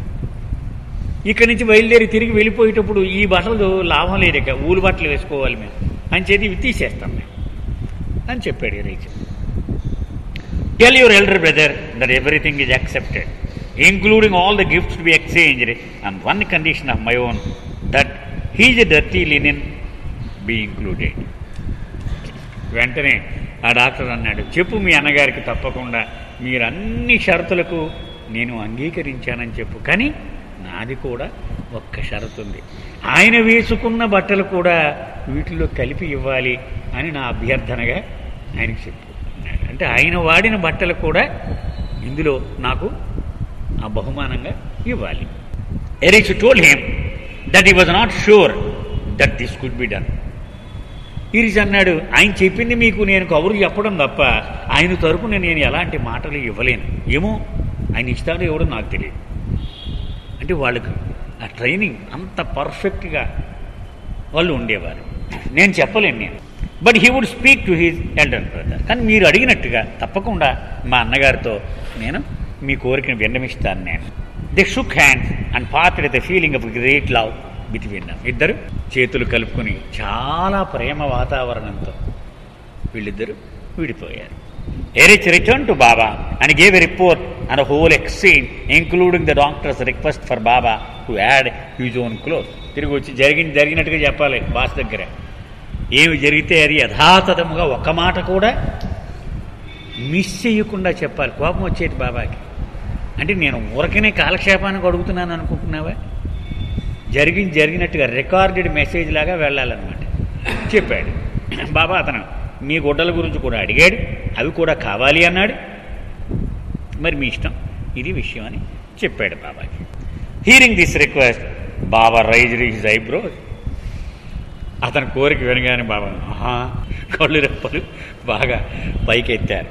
ఇక్కడి నుంచి బయలుదేరి తిరిగి వెళ్ళిపోయేటప్పుడు ఈ బట్టలు లాభం లేదక, ఊలు బట్టలు వేసుకోవాలి మేము అని చేతి ఇవి తీసేస్తాం మేము అని చెప్పాడు Erich. Tell your elder brother that everything is accepted, including all the gifts to be exchanged and one condition of my own, that his a dirty linen be included. వెంటనే ఆ డాక్టర్ అన్నాడు, చెప్పు మీ అన్నగారికి తప్పకుండా మీరు అన్ని షరతులకు నేను అంగీకరించానని చెప్పు, కానీ నాది కూడా ఒక్క షరతు ఉంది. ఆయన వేసుకున్న బట్టలు కూడా వీటిలో కలిపి ఇవ్వాలి అని నా అభ్యర్థనగా ఆయనకి చెప్పు అన్నాడు. అంటే ఆయన వాడిన బట్టలు కూడా ఇందులో నాకు ఆ బహుమానంగా ఇవ్వాలి. Erich told him that he was not sure that this could be done. Erich అన్నాడు, ఆయన చెప్పింది మీకు నేను కబురు చెప్పడం తప్ప ఆయన తరపున నేను ఎలాంటి మాటలు ఇవ్వలేను. ఏమో ఆయన ఇస్తాడో ఎవడో నాకు తెలియదు. అంటే వాళ్ళకి ఆ ట్రైనింగ్ అంత పర్ఫెక్ట్గా వాళ్ళు ఉండేవారు. నేను చెప్పలేను నేను, but he would speak to his elder brother. కానీ మీరు అడిగినట్టుగా తప్పకుండా మా అన్నగారితో నేను మీ కోరికను విన్నవిస్తాను నేను. They shook hands and parted the feeling of great love between them. ఇద్దరు చేతులు కలుపుకొని చాలా ప్రేమ వాతావరణంతో వీళ్ళిద్దరూ విడిపోయారు. Erich return to Baba and gave a report on the whole exchange, including the doctor's request for Baba to add his own clothes. తిరిగి వచ్చి జరిగింది జరిగినట్టుగా చెప్పాలి బాస్ దగ్గర. ఏమి జరిగితే అది యథాతథముగా ఒక్క మాట కూడా మిస్ చేయకుండా చెప్పాలి. కోపం వచ్చేది బాబాకి. అంటే నేను ఊరకనే కాలక్షేపానికి అడుగుతున్నాను అనుకుంటున్నావా? జరిగింది జరిగినట్టుగా రికార్డెడ్ మెసేజ్ లాగా వెళ్ళాలన్నమాట. చెప్పాడు బాబా. అతను మీ గుడ్డల గురించి కూడా అడిగాడు, అవి కూడా కావాలి అన్నాడు. మరి మీ ఇష్టం, ఇది విషయం అని చెప్పాడు బాబాకి. Hearing this request Baba raised his eyebrows. అతని కోరిక వినగానే బాబా ఆహా కళ్ళు రెప్పలు బాగా పైకెత్తారు.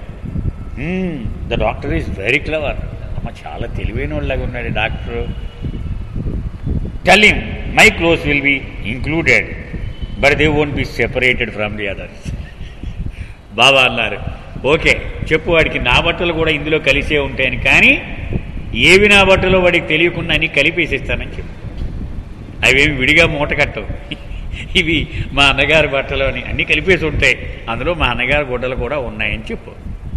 The doctor is very clever. అమ్మ చాలా తెలివైన వాళ్ళలాగా ఉన్నాడు doctor. Tell him my clothes will be included but they won't be separated from the others. Baba అన్నారు, ఓకే చెప్పు, వాడికి నా బట్టలు కూడా ఇందులో కలిసే ఉంటాయని, కానీ ఏవి నా బట్టలో వాడికి తెలియకుండా అన్నీ కలిపేసిస్తానని చెప్పు. అవేమి విడిగా మూట కట్టవు, ఇవి మా అన్నగారి బట్టలు అని అన్నీ కలిపేసి ఉంటాయి, అందులో మా అన్నగారి గుడ్డలు కూడా ఉన్నాయని చెప్పు.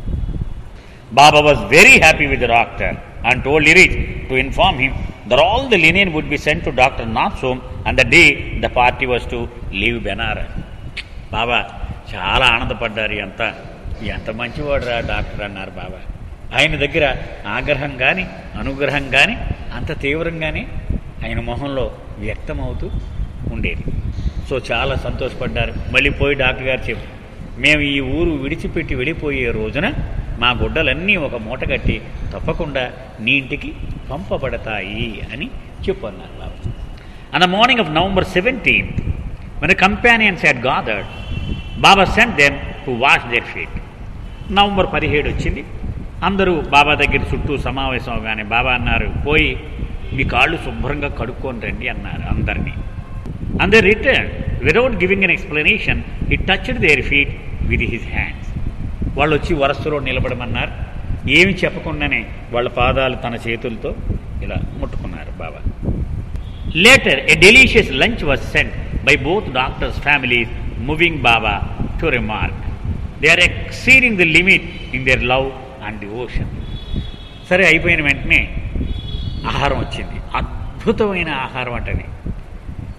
Baba was very happy with the doctor and told Erich to inform him that all the linen would be sent to Doctor Nath's home and the day the party was to leave Benares. Baba చాలా ఆనందపడ్డారు. ఎంత ఎంత మంచివాడు రా doctor అన్నారు బాబా. ఆయన దగ్గర ఆగ్రహం కానీ అనుగ్రహం కానీ అంత తీవ్రంగానే ఆయన మొహంలో వ్యక్తమవుతూ ఉండేది. సో చాలా సంతోషపడ్డారు. మళ్ళీ పోయి డాక్టర్ గారు చెప్పు, మేము ఈ ఊరు విడిచిపెట్టి వెళ్ళిపోయే రోజున మా గుడ్డలన్నీ ఒక మూట కట్టి తప్పకుండా నీ ఇంటికి పంపబడతాయి అని చెప్పన్నారు Baba. On the morning of November seventeenth, when the companions had gathered, Baba sent them to wash their feet. November పదిహేడు వచ్చింది. అందరూ బాబా దగ్గర చుట్టూ సమావేశం అవగానే బాబా అన్నారు, పోయి మీ కాళ్ళు శుభ్రంగా కడుక్కొని రండి అన్నారు అందరినీ. And they returned without giving an explanation. He touched their feet with his hands. వాళ్ళు వచ్చి వరసలో నిలబడమన్నారు. ఏమి చెప్పకుండానే వాళ్ళ పాదాలు తన చేతులతో ఇలా ముట్టుకున్నారు Baba. Later a delicious lunch was sent by both doctors' families, moving Baba to remark they are exceeding the limit in their love and devotion. సరే అయిపోయిన వెంటనే ఆహారం వచ్చింది. అద్భుతమైన ఆహారం అంటది.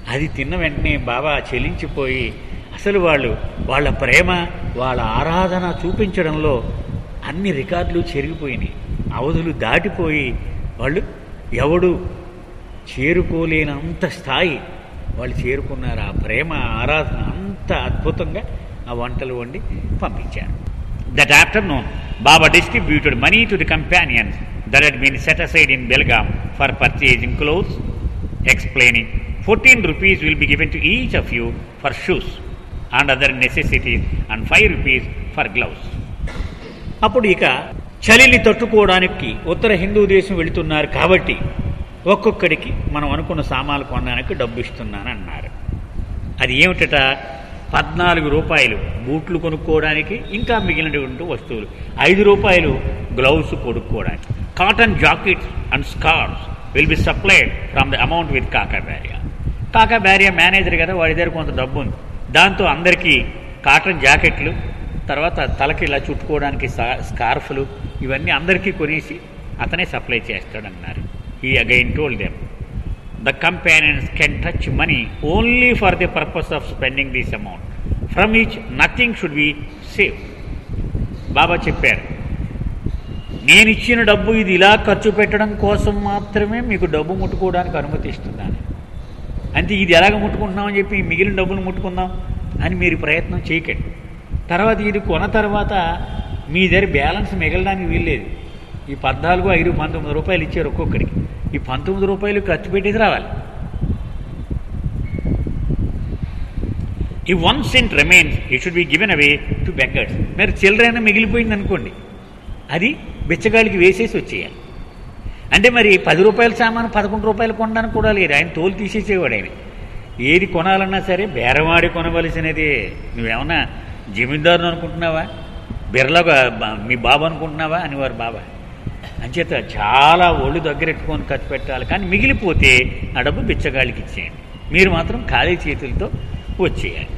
అది తిన్న వెంటనే బాబా చెలించిపోయి అసలు వాళ్ళు వాళ్ళ ప్రేమ వాళ్ళ ఆరాధన చూపించడంలో అన్ని రికార్డులు చెరిగిపోయినాయి. అవధులు దాటిపోయి వాళ్ళు ఎవడు చేరుకోలేనంత స్థాయి వాళ్ళు చేరుకున్నారు. ఆ ప్రేమ ఆరాధన అంత అద్భుతంగా ఆ వంటలు వండి పంపించారు. That afternoon, Baba distributed money to the companions that had been set aside in Belgaum for purchasing clothes, explaining, fourteen rupees will be given to each of you for shoes and other necessities and five rupees for gloves. అప్పుడు ఇక చలిని తట్టుకోవడానికి ఉత్తర హిందూ దేశం వెళుతున్నారు కాబట్టి ఒక్కొక్కడికి మనం అనుకున్న సామాన్లు కొనడానికి డబ్బు ఇస్తున్నాను అన్నారు. అది ఏమిటట? పద్నాలుగు రూపాయలు బూట్లు కొనుక్కోవడానికి, ఇంకా మిగిలినటువంటి వస్తువులు. ఐదు రూపాయలు గ్లౌస్ కొనుక్కోవడానికి. Cotton jackets and scarves will be supplied from the amount with Kaka Baria. కాకా బ్యారియా మేనేజర్ కదా, వాడి దగ్గర కొంత డబ్బు ఉంది. దాంతో అందరికీ కాటన్ జాకెట్లు, తర్వాత తలకి ఇలా చుట్టుకోవడానికి స్కార్ఫ్లు, ఇవన్నీ అందరికీ కొనేసి అతనే సప్లై చేస్తాడన్నారు. He again told them, the companions can touch money only for the purpose of spending this amount, from which nothing should be saved. Baba చెప్పారు, నేను ఇచ్చిన డబ్బు ఇది ఇలా ఖర్చు పెట్టడం కోసం మాత్రమే మీకు డబ్బు ముట్టుకోవడానికి అనుమతిస్తున్నాను. అంతే, ఇది ఎలాగ ముట్టుకుంటున్నామని చెప్పి మిగిలిన డబ్బులు ముట్టుకుందాం అని మీరు ప్రయత్నం చేయకండి. తర్వాత ఇది కొన్న తర్వాత మీ దగ్గర బ్యాలెన్స్ మిగలడానికి వీల్లేదు. ఈ పద్నాలుగు ఐదు పంతొమ్మిది రూపాయలు ఇచ్చారు ఒక్కొక్కడికి. ఈ పంతొమ్మిది రూపాయలు ఖర్చు పెట్టేది రావాలి. ఈ one cent remains it should be given away to beggars. మరి చిల్లరైనా మిగిలిపోయింది అనుకోండి, అది బిచ్చగాడికి వేసేసి వచ్చేయాలి. అంటే మరి పది రూపాయల సామాను పదకొండు రూపాయలు కొనడానికి కూడా లేదు. ఆయన తోలు తీసేసేవాడు. ఆయన ఏది కొనాలన్నా సరే బేరమాడి కొనవలసినదే. నువ్వేమన్నా జమీందారుని అనుకుంటున్నావా, బిర్లా మీ బాబు అనుకుంటున్నావా అనేవారు బాబా. అంచేత చాలా ఒళ్ళు దగ్గరెట్టుకొని ఖర్చు పెట్టాలి. కానీ మిగిలిపోతే ఆ డబ్బు బిచ్చగాళ్ళకి ఇచ్చేయండి, మీరు మాత్రం ఖాళీ చేతులతో వచ్చేయాలి.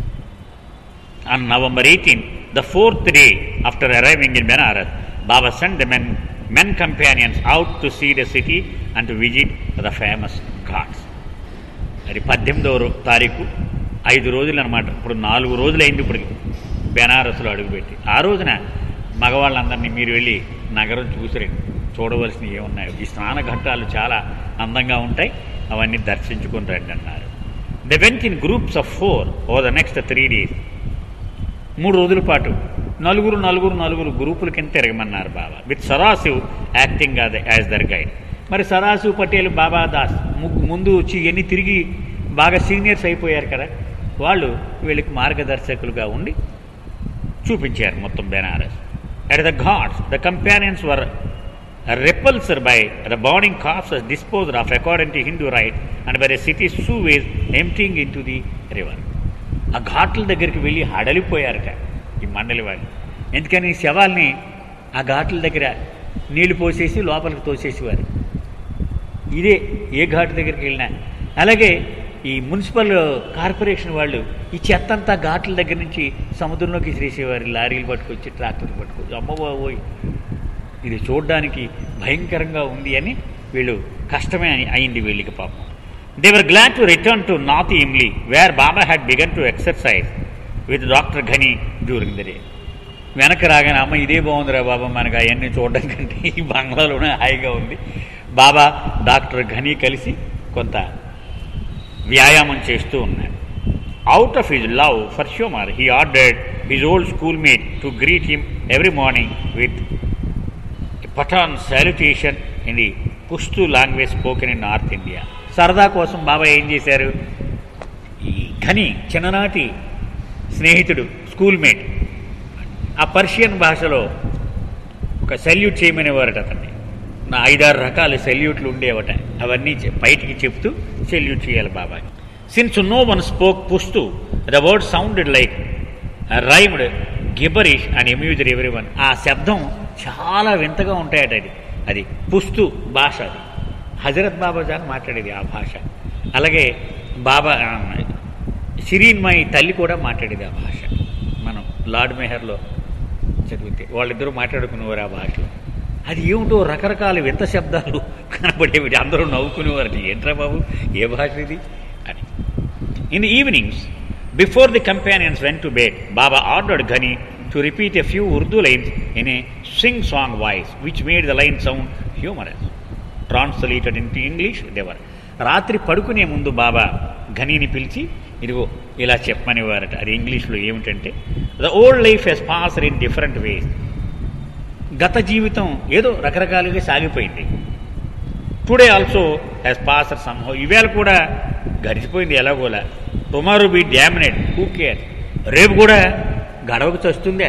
On November eighteen, the fourth day after arriving in Benares, Baba sent the men men companions out to see the city and to visit the famous ghats. అది పద్దెనిమిదవ తారీఖు, ఐదు రోజులు అనమాట. ఇప్పుడు నాలుగు రోజులు అయింది ఇప్పటికి బెనారస్లో అడుగుపెట్టి. ఆ రోజున మగవాళ్ళందరినీ మీరు వెళ్ళి నగరం చూసిరండి, చూడవలసినవి ఏమున్నాయో. ఈ స్నాన ఘట్టాలు చాలా అందంగా ఉంటాయి, అవన్నీ దర్శించుకుని రండి అన్నారు. They went in groups of four over the next three days. మూడు రోజుల పాటు నలుగురు నలుగురు నలుగురు గ్రూపుల కింద తిరగమన్నారు Baba, with Sarosh acting as their guide. మరి సరాసు పటేల్, బాబా దాస్ ముందు వచ్చి ఇవన్నీ తిరిగి బాగా సీనియర్స్ అయిపోయారు కదా, వాళ్ళు వీళ్ళకి మార్గదర్శకులుగా ఉండి చూపించారు మొత్తం Banaras. At the ghats, the companions were repulsed by the burning corpses disposed of according to Hindu rite and by the city's sewage emptying into the river. ఆ ఘాట్ల దగ్గరికి వెళ్ళి హడలిపోయారట ఈ మండలి వాళ్ళు. ఎందుకని శవాల్ని ఆ ఘాట్ల దగ్గర నీళ్లు పోసేసి లోపలికి తోసేసేవారు. ఇదే ఏ ఘాటు దగ్గరికి వెళ్ళినా. అలాగే ఈ మున్సిపల్ కార్పొరేషన్ వాళ్ళు ఈ చెత్తంతా ఘాట్ల దగ్గర నుంచి సముద్రంలోకి విసిరేసేవారు. లారీలు పట్టుకొచ్చి, ట్రాక్టర్లు పట్టుకొచ్చి. అమ్మబాబోయ్, ఇది చూడడానికి భయంకరంగా ఉంది అని వీళ్ళు కష్టమే అని అయింది వీళ్ళకి పాపం. They were glad to return to north Imli where Baba had begun to exercise with doctor Ghani during the day. వెనక్కి రాగానే, అమ్మ ఇదే బాగుందిరా బాబా, మనకు అవన్నీ చూడడం కంటే ఈ బంగ్లాలోనే హాయిగా ఉంది. బాబా డాక్టర్ ఘనీ కలిసి కొంత వ్యాయామం చేస్తూ ఉన్నాడు. Out of his love for humour he ordered his old schoolmate to greet him every morning with Pathan salutation in the Pushtu language spoken in north India. సరదా కోసం బాబా ఏం చేశారు, ఈ ఘని చిన్ననాటి స్నేహితుడు, స్కూల్మేట్, ఆ పర్షియన్ భాషలో ఒక సెల్యూట్ చేయమనేవారట అతన్ని. నా ఐదారు రకాల సెల్యూట్లు ఉండేవట, అవన్నీ బయటికి చెప్తూ సెల్యూట్ చేయాలి Baba. Since no one spoke Pushtu, the word sounded like rhymed gibberish and amused every one. ఆ శబ్దం చాలా వింతగా ఉంటాయట. అది అది పుస్తు భాష. అది హజరత్ బాబా జాన్ మాట్లాడేది ఆ భాష. అలాగే బాబా షిరీన్మాయి తల్లి కూడా మాట్లాడేది ఆ భాష. మనం లార్డ్ మెహర్లో చదివితే వాళ్ళిద్దరూ మాట్లాడుకునేవారు ఆ భాషలో. అది ఏమిటో రకరకాల వింత శబ్దాలు కనబడేవి. అందరూ నవ్వుకునేవారు, ఏంట్రా బాబు ఏ భాష ఇది అని. In the evenings, before the companions went to bed, Baba ordered Ghani to repeat a few Urdu lines in a sing-song voice, which made the line sound humorous. Translated into English, they were. రాత్రి పడుకునే ముందు బాబా ఘనీని పిలిచి ఇదిగో ఇలా చెప్పమనేవారట. అది ఇంగ్లీష్లో ఏమిటంటే, the old life has passed in different ways. గత జీవితం ఏదో రకరకాలుగా సాగిపోయింది. Today also has passed somehow. ఈవేళ కూడా గడిచిపోయింది ఎలాగోలా. Tomorrow be damned, who care. రేపు కూడా గడవకు చస్తుందే,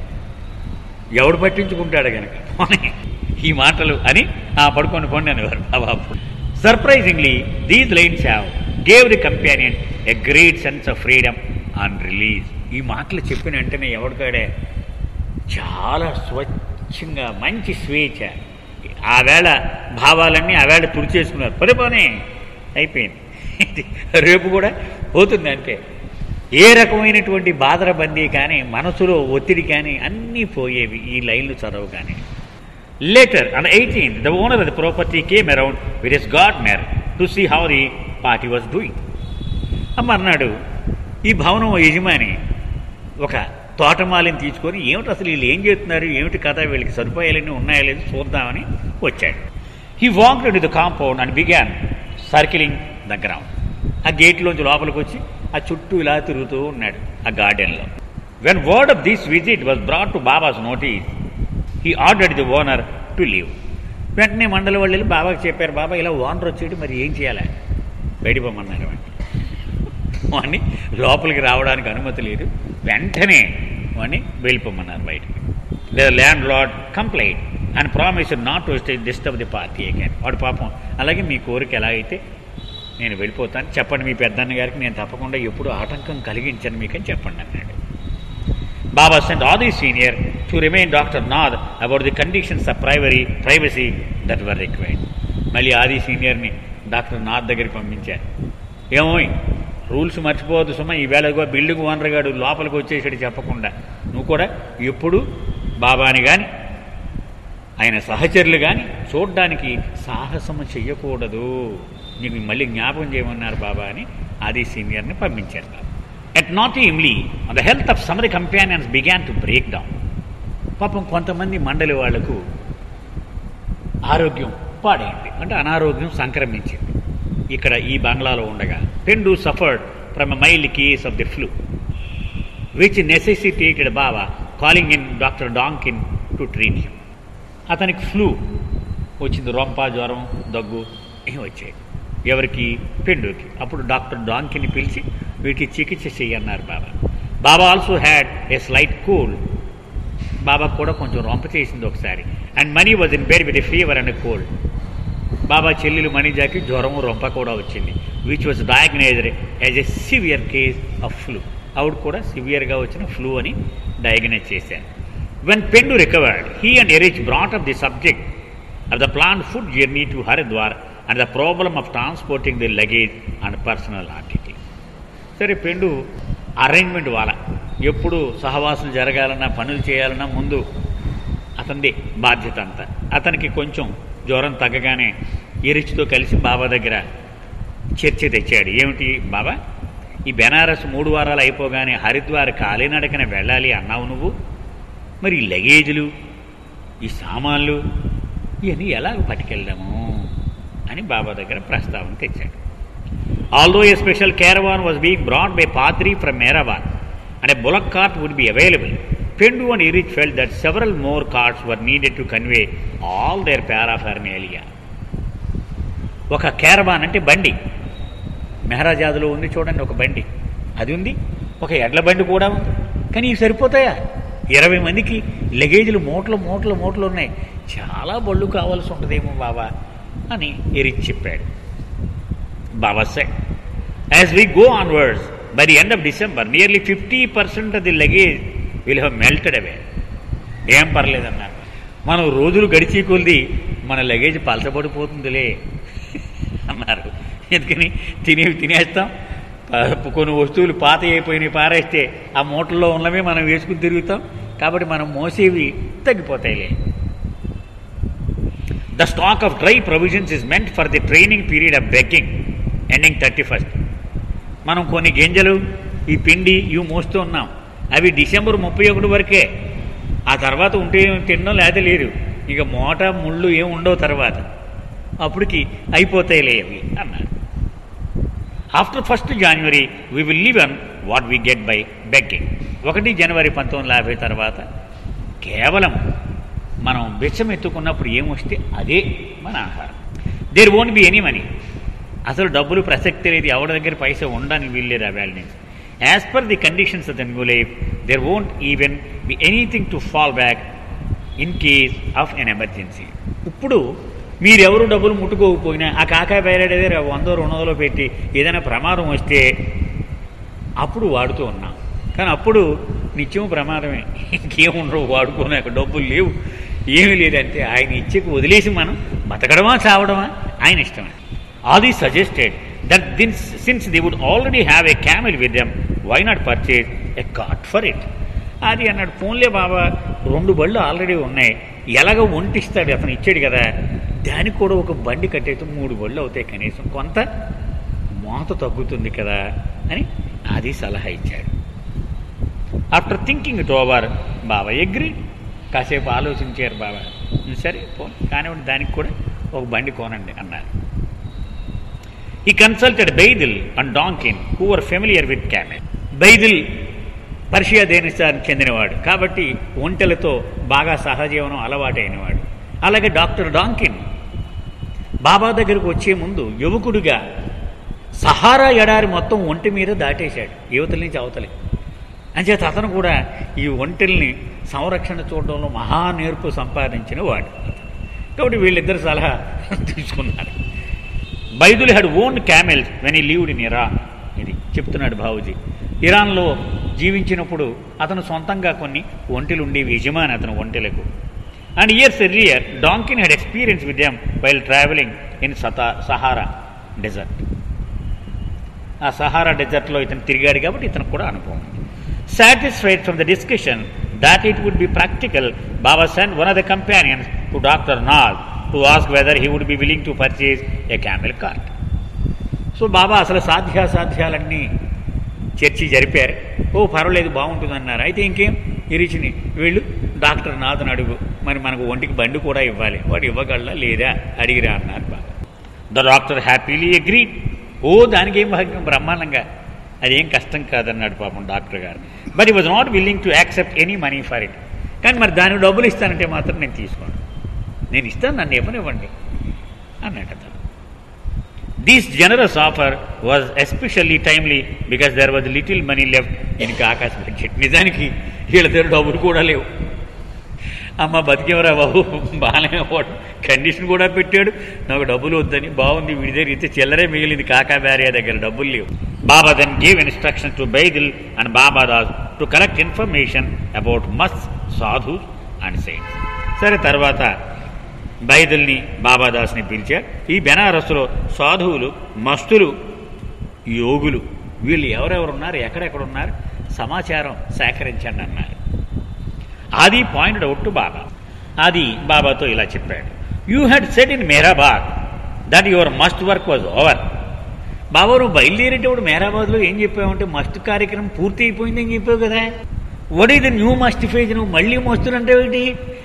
ఎవడు పట్టించుకుంటాడు కనుక ఈ మాటలు అని ఆ పడుకొని పోండి అనేవారు Baba. Surprisingly these lines have gave the companion a great sense of freedom and release. ఈ మాటలు చెప్పిన వెంటనే ఎవడికాడే చాలా స్వచ్ఛంగా మంచి స్వేచ్ఛ. ఆ వేళ భావాలన్నీ ఆ వేళ తుడిచేసుకున్నారు. పదే పోనే అయిపోయింది, రేపు కూడా పోతుంది అంతే. ఏ రకమైనటువంటి బాధరబందీ కానీ మనసులో ఒత్తిడి కానీ అన్నీ పోయేవి ఈ లైన్లు చదవగానే. Later on eighteenth the owner of the property came around with his gardener to see how the party was doing. అమ్మ అన్నాడు, ఈ భవనం యజమాని ఒక తోటమాలిని తీసుకొని ఏమిటి అసలు వీళ్ళు ఏం చేస్తున్నారు, ఏమిటి కథ, వీళ్ళకి సదుపాయాలన్నీ ఉన్నాయా లేదు చూద్దామని వచ్చాడు. He walked into the compound and began circling the ground. ఆ గేట్లోంచి లోపలికి వచ్చి ఆ చుట్టూ ఇలా తిరుగుతూ ఉన్నాడు ఆ గార్డెన్లో. When word of this visit was brought to Baba's notice, he ordered the owner to leave. వెంటనే మండలి వాళ్ళు వెళ్ళి బాబాకి చెప్పారు, బాబా ఇలా ఓనర్ వచ్చేటి మరి ఏం చేయాలి, బయటపోమన్నారు. వాడిని లోపలికి రావడానికి అనుమతి లేదు, వెంటనే వాడిని వెళ్ళిపోమన్నారు బయటికి. The landlord complained and promised not to disturb the party again. వాడు పాపం అలాగే మీ కోరిక ఎలా అయితే నేను వెళ్ళిపోతాను చెప్పండి మీ పెద్దన్న గారికి, నేను తప్పకుండా ఎప్పుడు ఆటంకం కలిగించాను మీకని చెప్పండి అన్నాడు. Baba sent Adi senior to remind doctor Nath about the conditions of privacy privacy that were required. మళ్ళీ ఆది సీనియర్ని డాక్టర్ నాద్ దగ్గరికి పంపించారు. ఏమో రూల్స్ మర్చిపోవద్దు సుమా, ఈవేళ బిల్డింగ్ ఓనర్ గాడు లోపలికి వచ్చేసాడు చెప్పకుండా, నువ్వు కూడా ఎప్పుడు బాబాని కానీ ఆయన సహచరులు కానీ చూడ్డానికి సాహసము చెయ్యకూడదు, నీకు మళ్ళీ జ్ఞాపకం చేయమన్నారు బాబా అని ఆది సీనియర్ని పంపించారు. At north Imli the health of some the companions began to break down. పాపం కొంతమంది మండలి వాళ్లకు ఆరోగ్యం పాడైంది, అంటే అనారోగ్యం సంక్రమించింది. ఇక్కడ ఈ బంగ్లాలో ఉండగా Pendu suffered from a mild case of the flu which necessitated Baba calling in doctor Donkin to treat him. అతనికి ఫ్లూ వచ్చింది, రొంప జ్వరం దగ్గు ఏం వచ్చాయి ఎవరికి, పెండుకి. అప్పుడు డాక్టర్ డాంకిని పిలిచి వీటికి చికిత్స చేయన్నారు Baba. Baba also had a slight cold. Baba కూడా కొంచెం రొంప చేసింది ఒకసారి. And Mani was in bed with a fever and cold. Baba చెల్లెలు మణిజాకి జ్వరము రొంప కూడా వచ్చింది, which was diagnosed as a severe case of flu. ఆవిడ కూడా సివియర్గా వచ్చిన ఫ్లూ అని డయాగ్నైజ్ చేశారు. When Pendu recovered, he and Erich brought up the subject of the planned foot journey to Haridwar and the problem of transporting the luggage and personal article. సరే Pendu arrangement వాళ్ళ ఎప్పుడు సహవాసులు జరగాలన్నా పనులు చేయాలన్నా ముందు అతనిది బాధ్యత అంతా. అతనికి కొంచెం జ్వరం తగ్గగానే ఎరిచితో కలిసి బాబా దగ్గర చర్చ తెచ్చాడు. ఏమిటి బాబా, ఈ బెనారస్ మూడు వారాలు అయిపోగానే హరిద్వార్ కాలినడకన వెళ్ళాలి అన్నావు నువ్వు, మరి ఈ లగేజులు ఈ సామాన్లు ఇవన్నీ ఎలాగ పట్టుకెళ్దాము అని బాబా దగ్గర ప్రస్తావన తెచ్చాడు. Although a special caravan was being brought by Padri from Meherabad and a bullock cart would be available, Pendu and Erich felt that several more carts were needed to convey all their paraphernalia. ఒక caravan అంటే బండి, మెహరాజాదులో ఉంది చూడండి ఒక బండి, అది ఉంది. ఒక ఎడ్ల బండి కూడా ఉంది. కానీ ఇవి సరిపోతాయా? ఇరవై మందికి లగేజీలు మూటలు మూటలు మూటలు ఉన్నాయి, చాలా బళ్ళు కావాల్సి ఉంటుందేమో బాబా అని ఎరిచ్ చెప్పాడు. బాబా said, as we go onwards, by the end of December, nearly fifty percent of the luggage will have melted away. ఏం పర్లేదన్నారు. మనం రోజులు గడిచి కొలిది మన లగేజ్ పలచబడిపోతుందిలే అన్నారు. ఎందుకని తినేవి తినేస్తాం, కొన్ని వస్తువులు పాత అయిపోయినవి పారేస్తే ఆ మూటల్లో ఉన్నవి మనం వేసుకుని తిరుగుతాం, కాబట్టి మనం మోసేవి తగ్గిపోతాయిలే. The stock of dry provisions is meant for the training period of begging ending thirty first. మనం కొన్ని గింజలు ఈ పిండి ఇవి మోస్తూ ఉన్నాం. అవి డిసెంబర్ ముప్పై ఒకటి వరకే. ఆ తర్వాత ఉంటే తినడం లేదా లేదు. ఇక మూట ముళ్ళు ఏమి ఉండవు తర్వాత. అప్పటికి అయిపోతాయిలే అవి అన్నారు. After first January we will live on what we get by begging. ఒకటి జనవరి పంతొమ్మిది వందల యాభై తర్వాత కేవలం మనం బిచ్చం ఎత్తుకున్నప్పుడు ఏమొస్తే అదే మన ఆహారం. There won't be any money. అసలు డబ్బులు ప్రసక్తి లేదు, ఎవరి దగ్గర పైసా ఉండడానికి వీల్లేదు ఆ వేళ నుంచి. As per the conditions of the new life there won't even be anything to fall back in case of an emergency. ఇప్పుడు మీరెవరు డబ్బులు ముట్టుకోకపోయినా ఆ కాకా బయలుదేరే వందో రెండు వందలో పెట్టి ఏదైనా ప్రమాదం వస్తే అప్పుడు వాడుతూ ఉన్నాం. కానీ అప్పుడు నిత్యం ప్రమాదమే, ఇంకేముండవు, వాడుకోలేక డబ్బులు లేవు, ఏమీ లేదంటే ఆయన ఇచ్చేకి వదిలేసి మనం బతకడమా చావడమా ఆయన ఇష్టమే. ఆది సజెస్టెడ్ దట్ దిన్స్ since they would already have a camel with them why not purchase a cart for it. అది అన్నాడు, ఫోన్లే బాబా, రెండు బళ్ళు ఆల్రెడీ ఉన్నాయి, ఎలాగో ఒంటిస్తాడు అతను ఇచ్చాడు కదా, దానికి కూడా ఒక బండి కట్టేస్తే మూడు బళ్ళు అవుతాయి, కనీసం కొంత మోత తగ్గుతుంది కదా అని అది సలహా ఇచ్చాడు. After thinking it over Baba agree. కాసేపు ఆలోచించారు బాబా, సరే ఫోన్ కానివ్వండి, దానికి కూడా ఒక బండి కొనండి అన్నారు. He consulted Baidul and Donkin who were familiar with camel. Baidul Persia దేశానికి చెందినవాడు కాబట్టి ఒంటెలతో బాగా సహజీవనం అలవాటైనవాడు. అలాగే డాక్టర్ డాంకిన్ బాబా దగ్గరకు వచ్చే ముందు యువకుడిగా సహారా ఎడారి మొత్తం ఒంటి మీద దాటేశాడు, యువతల నుంచి అవతలి. అంచేత అతను కూడా ఈ ఒంటెల్ని సంరక్షణ చూడడంలో మహా నేర్పు సంపాదించిన వాడు. కాబట్టి వీళ్ళిద్దరు సలహా తీసుకున్నారు. Baidul had own camels when he lived in Iran. ఇది చెప్తున్నాడు బాబూజీ. ఇరాన్లో జీవించినప్పుడు అతను సొంతంగా కొన్ని ఒంటెలు ఉండేవి, యజమాని అతను ఒంటెలకు. And years earlier Donkin had experience with them while traveling in the Sahara desert. ఆ సహారా డెజర్ట్లో ఇతను తిరిగాడు కాబట్టి ఇతనికి కూడా అనుభవం. Satisfied from the discussion that it would be practical, Baba sent one of the companions to Doctor Nal to ask whether he would be willing to purchase a camel cart. So Baba అసలు సాధ్యాసాధ్యాలన్నీ church జరిపారు. ఓ పర్వాలేదు, బాగుంటుందన్నారు. అయితే ఇంకేం ఇరిచిని వీళ్ళు doctor నాథ్ని అడుగు, మరి మనకు ఒంటికి బండి కూడా ఇవ్వాలి, వాడు ఇవ్వగలరా లేదా అడిగిరా అన్నారు Baba. The doctor happily agreed. ఓ దానికి ఏం భాగ్యం, బ్రహ్మాండంగా, అదేం కష్టం కాదన్నాడు పాపం డాక్టర్ గారు. But he was not willing to accept any money for it. కానీ మరి దానికి డబ్బులు ఇస్తానంటే మాత్రం నేను తీసుకోను, నేను ఇస్తాను, నన్ను ఇవ్వనివ్వండి అన్నట్టు అతను. This generous offer was especially timely because there was little money left in Kaka's budget. నిజానికి వీళ్ళ దగ్గర డబ్బులు కూడా లేవు. అమ్మ బతికేవరా బాబు, బాగానే వాడు కండిషన్ కూడా పెట్టాడు, నాకు డబ్బులు వద్దని. బాగుంది, వీడి దగ్గర అయితే చిల్లరే మిగిలింది, కాకా బ్యారియా దగ్గర డబ్బులు లేవు. Baba then gave instructions to Baidil and Baba Das to collect information about must, sadhus and saints. సరే, తర్వాత బైదిల్ని బాబాదాస్ని పిలిచారు. ఈ బెనారస్లో సాధువులు, మస్తులు, యోగులు వీళ్ళు ఎవరెవరున్నారు, ఎక్కడెక్కడున్నారు సమాచారం సేకరించండి అన్నారు. ఆది పాయింటెడ్ అవుట్ టు బాబా. ఆది బాబాతో ఇలా చెప్పాడు, you had said in Meherabad that your mast work was over. Baba నువ్వు బయలుదేరేటప్పుడు మేరాబాద్లో ఏం చెప్పావంటే మస్ట్ కార్యక్రమం పూర్తి అయిపోయిందని చెప్పావు కదా, what is the new mast phase, నువ్వు మళ్ళీ మస్తులు అంటే ఏంటి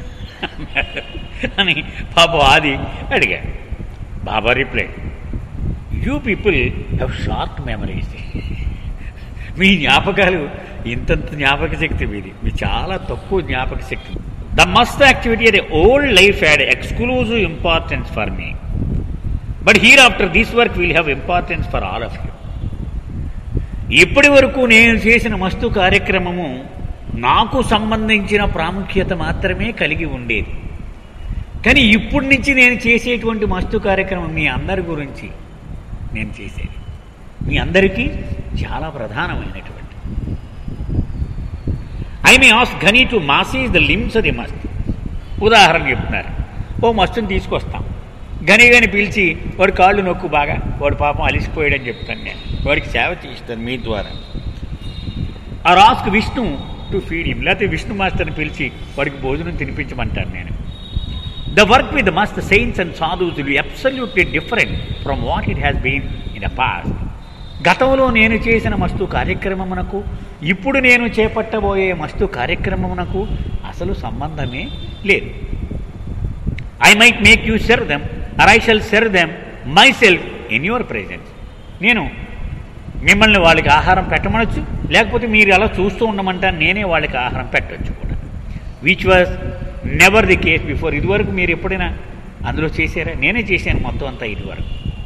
అని పాప ఆది అడిగాడు. Baba reply, you people have short memories. మీ జ్ఞాపకాలు ఇంతంత జ్ఞాపక శక్తి మీది, మీ చాలా తక్కువ జ్ఞాపక శక్తి. ద మస్ట్ యాక్టివిటీ అదే old life had exclusive importance for me, but hereafter this work will have importance for all of you. ఇప్పటి వరకు నేను చేసిన మస్తు కార్యక్రమము నాకు సంబంధించిన ప్రాముఖ్యత మాత్రమే కలిగి ఉండేది. కానీ ఇప్పటి నుంచి నేను చేసేటువంటి మస్తు కార్యక్రమం మీ అందరి గురించి నేను చేసేది, మీ అందరికీ చాలా ప్రధానమైనటువంటి. I may ask Ghani to massage the limbs of the mast. ఉదాహరణ చెప్తున్నారు, ఓ మస్తుని తీసుకొస్తాం, గనిగాని పిలిచి వాడు కాళ్ళు నొక్కు బాగా, వాడు పాపం అలిసిపోయాడని చెప్తాను నేను, వాడికి సేవ చేస్తాను మీ ద్వారా. Or ask Vishnu to feed him, లేకపోతే విష్ణు మాస్టర్ని పిలిచి వాడికి భోజనం తినిపించమంటాను నేను. The work with mast saints and sadhus will be absolutely different from what it has been in the past. గతంలో నేను చేసిన మస్తు కార్యక్రమమునకు ఇప్పుడు నేను చేపట్టబోయే మస్తు కార్యక్రమమునకు అసలు సంబంధమే లేదు. I might make you serve them or I shall serve them myself in your presence. నేను మిమ్మల్ని వాళ్ళకి ఆహారం పెట్టమనొచ్చు, లేకపోతే మీరు అలా చూస్తూ ఉండమంటా నేనే వాళ్ళకి ఆహారం పెట్టవచ్చు కూడా. Which was never the case before. ఇదివరకు మీరు ఎప్పుడైనా అందులో చేశారా? నేనే చేశాను మొత్తం అంతా ఇదివరకు.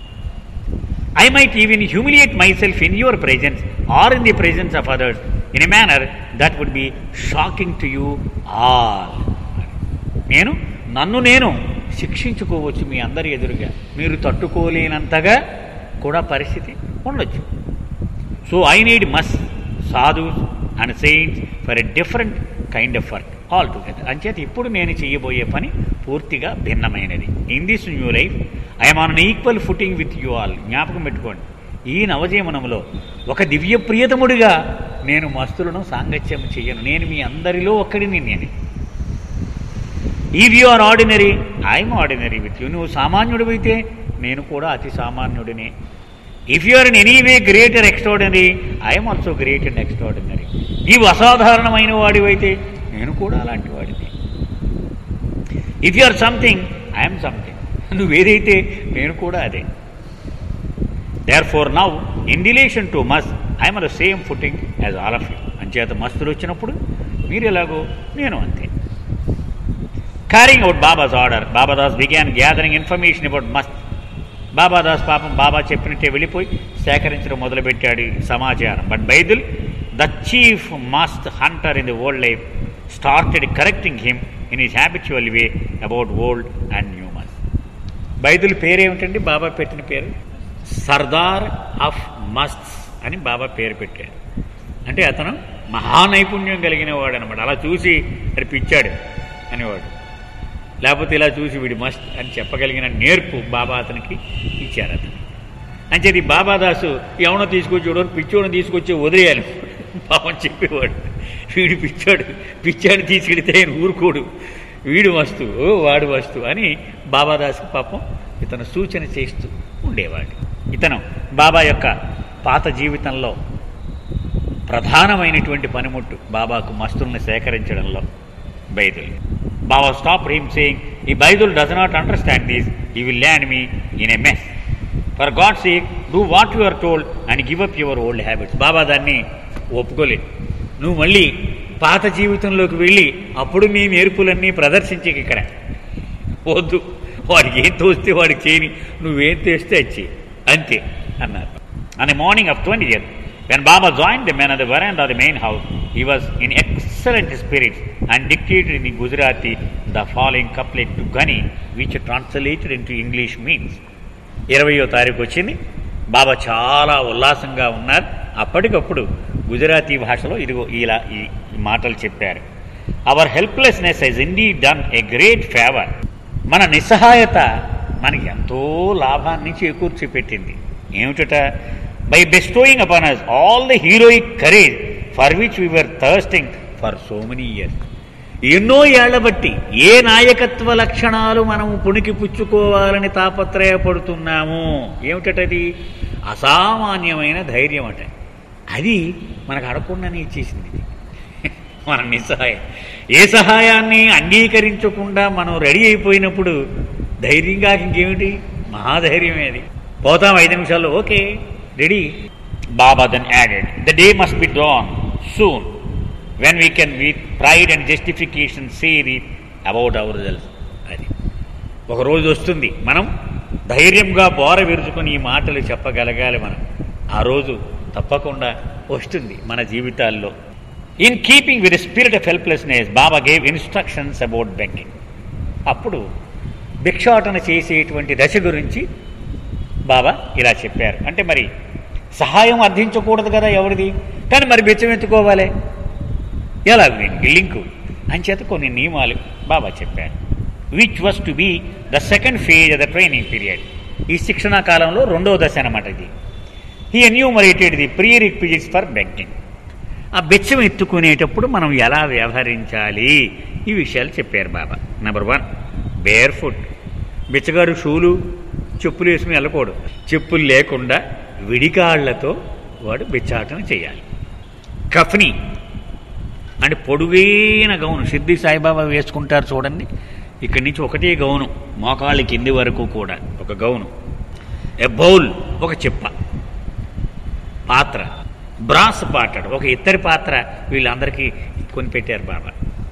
I might even humiliate myself in your presence or in the presence of others in a manner that would be shocking to you all. నేను నన్ను నేను శిక్షించుకోవచ్చు మీ అందరి ఎదురుగా, మీరు తట్టుకోలేనంతగా కూడా పరిస్థితి ఉండొచ్చు. So I need mast sadhus and saints for a different kind of work altogether. అంచేత ఇప్పుడు నేను చేయబోయే పని పూర్తిగా భిన్నమైనది. In this new life I'm on equal footing with you all. జ్ఞాపకం పెట్టుకోండి, ఈ నవజీవనంలో ఒక దివ్య ప్రియతముడిగా నేను మస్తులను సాంగత్యం చెయ్యను. నేను మీ అందరిలో ఒక్కడిని. నేను if you are ordinary I'm ordinary with you. నువ్వు సామాన్యుడివైతే నేను కూడా అతి సామాన్యుడినే. If you are in any way great and extraordinary I'm also great and extraordinary. నీవు అసాధారణమైన వాడివైతే నేను కూడా అలాంటి వాడిని. If you are something I'm something. నువ్వేదైతే నేను కూడా అదే. Therefore now in relation to mast I'm the same footing as all of you. అంచేత మస్తులు వచ్చినప్పుడు మీరు ఎలాగో నేను అంతే. Carrying out Baba's order, Babadas began gathering information about mast. Babadas పాపం బాబా చెప్పినట్టే వెళ్ళిపోయి సేకరించడం మొదలుపెట్టాడు సమాచారం. But Baidul the chief mast hunter in the old life started correcting him in his habitual way about old and new mast. Baidul పేరేమిటండి? బాబా పెట్టిన పేరు సర్దార్ ఆఫ్ మస్ట్స్ అని బాబా పేరు పెట్టాడు. అంటే అతను మహానైపుణ్యం కలిగిన వాడు అనమాట. అలా చూసి అది పిచ్చాడు అనేవాడు, లేకపోతే ఇలా చూసి వీడి మస్త్ అని చెప్పగలిగిన నేర్పు బాబా అతనికి ఇచ్చారు. అతను అంచేది బాబాదాసు ఎవనో తీసుకొచ్చి చూడని పిచ్చోడిని తీసుకొచ్చి వదిలేయాలి పాపం చెప్పేవాడు. వీడు పిచ్చాడు పిచ్చాడు తీసుకెడితే ఆయన ఊరుకోడు, వీడు వస్తు వాడు వస్తు అని బాబాదాసుకు పాపం ఇతను సూచన చేస్తూ ఉండేవాడు. ఇతను బాబా యొక్క పాత జీవితంలో ప్రధానమైనటువంటి పనిముట్టు బాబాకు మస్తుల్ని సేకరించడంలో బైదుల్. Baba stopped him saying, if Baidul does not understand this, he will land me in a mess. For God's sake, do what you are told and give up your old habits. బాబా దాన్ని ఒప్పుకోలేదు. నువ్వు మళ్ళీ పాత జీవితంలోకి వెళ్ళి అప్పుడు నీ నేర్పులన్నీ ప్రదర్శించే ఇక్కడ వద్దు. వాడికి ఏం తోస్తే వాడికి చేయని, నువ్వేం తెస్తే వచ్చి అంతే అన్నారు. On the morning of twentieth, when Baba joined the men at the veranda of the main house, he was in excellent spirits and dictated in Gujarati the following couplet to Gani, which translated into English means. ఇరవయో తారీఖు వచ్చింది. బాబా చాలా ఉల్లాసంగా ఉన్నారు. అప్పటికప్పుడు గుజరాతీ భాషలో ఇదిగో ఇలా ఈ మాటలు చెప్పారు. Our helplessness has indeed done a great favour. మన నిస్సహాయత మనకి ఎంతో లాభాన్ని చేకూర్చి పెట్టింది. ఏమిటట? by bestowing upon us all the heroic courage for which we were thirsting for so many years. ఎన్నో ఏళ్ల బట్టి ఏ నాయకత్వ లక్షణాలు మనము పుణికి పుచ్చుకోవాలని తాపత్రయపడుతున్నాము. ఏమిటది? అసామాన్యమైన ధైర్యం అట. అది మనకు అడగకుండానే ఇచ్చేసింది. మన నిస్సహాయం. ఏ సహాయాన్ని అంగీకరించకుండా మనం రెడీ అయిపోయినప్పుడు ధైర్యంగా ఇంకేమిటి? మహాధైర్యమే అది. పోతాం ఐదు నిమిషాల్లో, okay ready. Baba then added, the day must be dawn soon when we can with pride and justification say it about ourselves. అది ఒకరోజు వస్తుంది, మనం ధైర్యంగా బోర విరుచుకొని ఈ మాటలు చెప్పగలగాలి. మనం ఆ రోజు తప్పకుండా వస్తుంది మన జీవితాల్లో. In keeping with spirit of helplessness Baba gave instructions about begging. అప్పుడు భిక్షాటన చేసేటువంటి దశ గురించి బాబా ఇలా చెప్పారు. అంటే మరి సహాయం అర్థించకూడదు కదా ఎవరిది, కానీ మరి బెచ్చమెత్తుకోవాలి ఎలా లింకు అంచేత కొన్ని నియమాలు బాబా చెప్పారు. Which was to be the second phase of the training period. ఈ శిక్షణా కాలంలో రెండవ దశ అనమాట ఇది. He enumerated the prerequisites for begging. ఆ బెచ్చం ఎత్తుకునేటప్పుడు మనం ఎలా వ్యవహరించాలి ఈ విషయాలు చెప్పారు Baba. Number one, barefoot. బిచ్చగారు షూలు చెప్పులు వేసుకుని వెళ్ళకూడదు. చెప్పులు లేకుండా విడికాళ్లతో వాడు భిక్షాటన చేయాలి. కఫ్ని అంటే పొడుగైన గౌను సిద్ధి సాయిబాబా వేసుకుంటారు చూడండి, ఇక్కడి నుంచి ఒకటే గౌను మోకాళ్ళ కింది వరకు కూడా ఒక గౌను. ఎ బౌల్ ఒక చెప్ప, పాత్ర, బ్రాస్ పాత్ర ఒక ఇత్తడి పాత్ర వీళ్ళందరికీ కొనిపెట్టారు బాబా.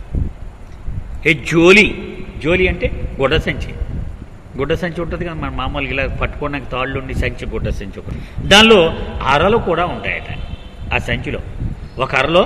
ఏ జోలి, జోలి అంటే గుడ్డ సంచి, గుడ్డ సంచి ఉంటుంది కదా మన మామూలుగా ఇలా పట్టుకోవడానికి తాళ్ళు ఉండి సంచి, గుడ్డ సంచి ఒకటి. దానిలో అరలు కూడా ఉంటాయట. ఆ సంచిలో ఒక అరలో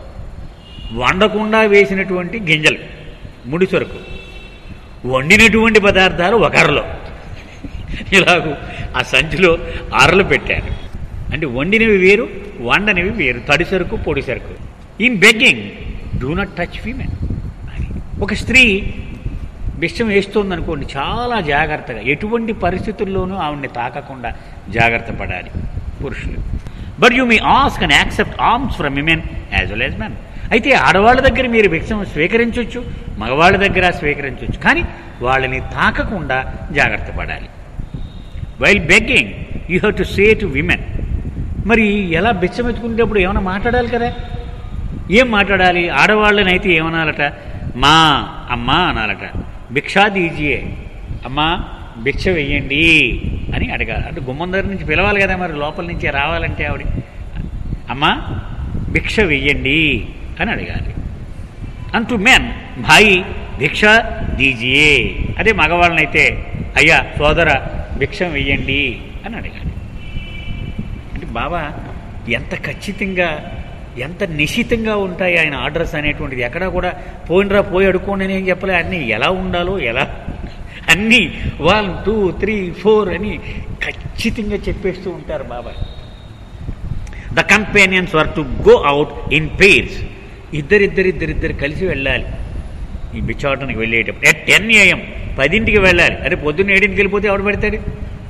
వండకుండా వేసినటువంటి గింజలు ముడి సరుకు, వండినటువంటి పదార్థాలు ఒక అరలో, ఇలాగూ ఆ సంచిలో అరలు పెట్టారు. అంటే వండినవి వేరు, వండనివి వేరు, తడి సరుకు పొడి సరుకు. In begging do not touch women. ఒక స్త్రీ భిక్షం వేస్తుంది అనుకోండి, చాలా జాగ్రత్తగా ఎటువంటి పరిస్థితుల్లోనూ ఆవిడ్ని తాకకుండా జాగ్రత్త పడాలి పురుషులు. But you may ask and accept alms from women as well as men. అయితే ఆడవాళ్ళ దగ్గర మీరు భిక్షం స్వీకరించవచ్చు, మగవాళ్ళ దగ్గర స్వీకరించవచ్చు, కానీ వాళ్ళని తాకకుండా జాగ్రత్త పడాలి. While begging you have to say to women. మరి ఎలా భిక్షం ఎత్తుకునేటప్పుడు ఏమైనా మాట్లాడాలి కదా, ఏం మాట్లాడాలి? ఆడవాళ్ళని అయితే ఏమనాలట, మా అమ్మ అనాలట. భిక్షా దీజియే, అమ్మా భిక్ష వెయ్యండి అని అడగాలి. అంటే గుమ్మం దగ్గర నుంచి పిలవాలి కదా, మరి లోపల నుంచి రావాలంటే ఆవిడ అమ్మా భిక్ష వెయ్యండి అని అడగాలి. అండ్ టు మెన్ భాయి భిక్ష దీజియే. అదే మగవాళ్ళనైతే అయ్యా సోదర భిక్షం వెయ్యండి అని అడగాలి. అంటే బాబా ఎంత ఖచ్చితంగా ఎంత నిశితంగా ఉంటాయి ఆయన ఆర్డర్స్ అనేటువంటిది. ఎక్కడా కూడా పోయినరా పోయి అడుక్కోండి అని ఏం చెప్పలే, అన్నీ ఎలా ఉండాలో ఎలా అన్నీ వన్ టూ త్రీ ఫోర్ అని ఖచ్చితంగా చెప్పేస్తూ ఉంటారు Baba. The companions were to go out in pairs. ఇద్దరిద్దరిద్దరిద్దరు కలిసి వెళ్ళాలి ఈ భిక్షాటనకి వెళ్ళేటప్పుడు. ఎట్ టెన్ ఏఎం పదింటికి వెళ్ళాలి. అదే పొద్దున్న ఏడింటికి వెళ్ళిపోతే ఎవడు పెడతాడు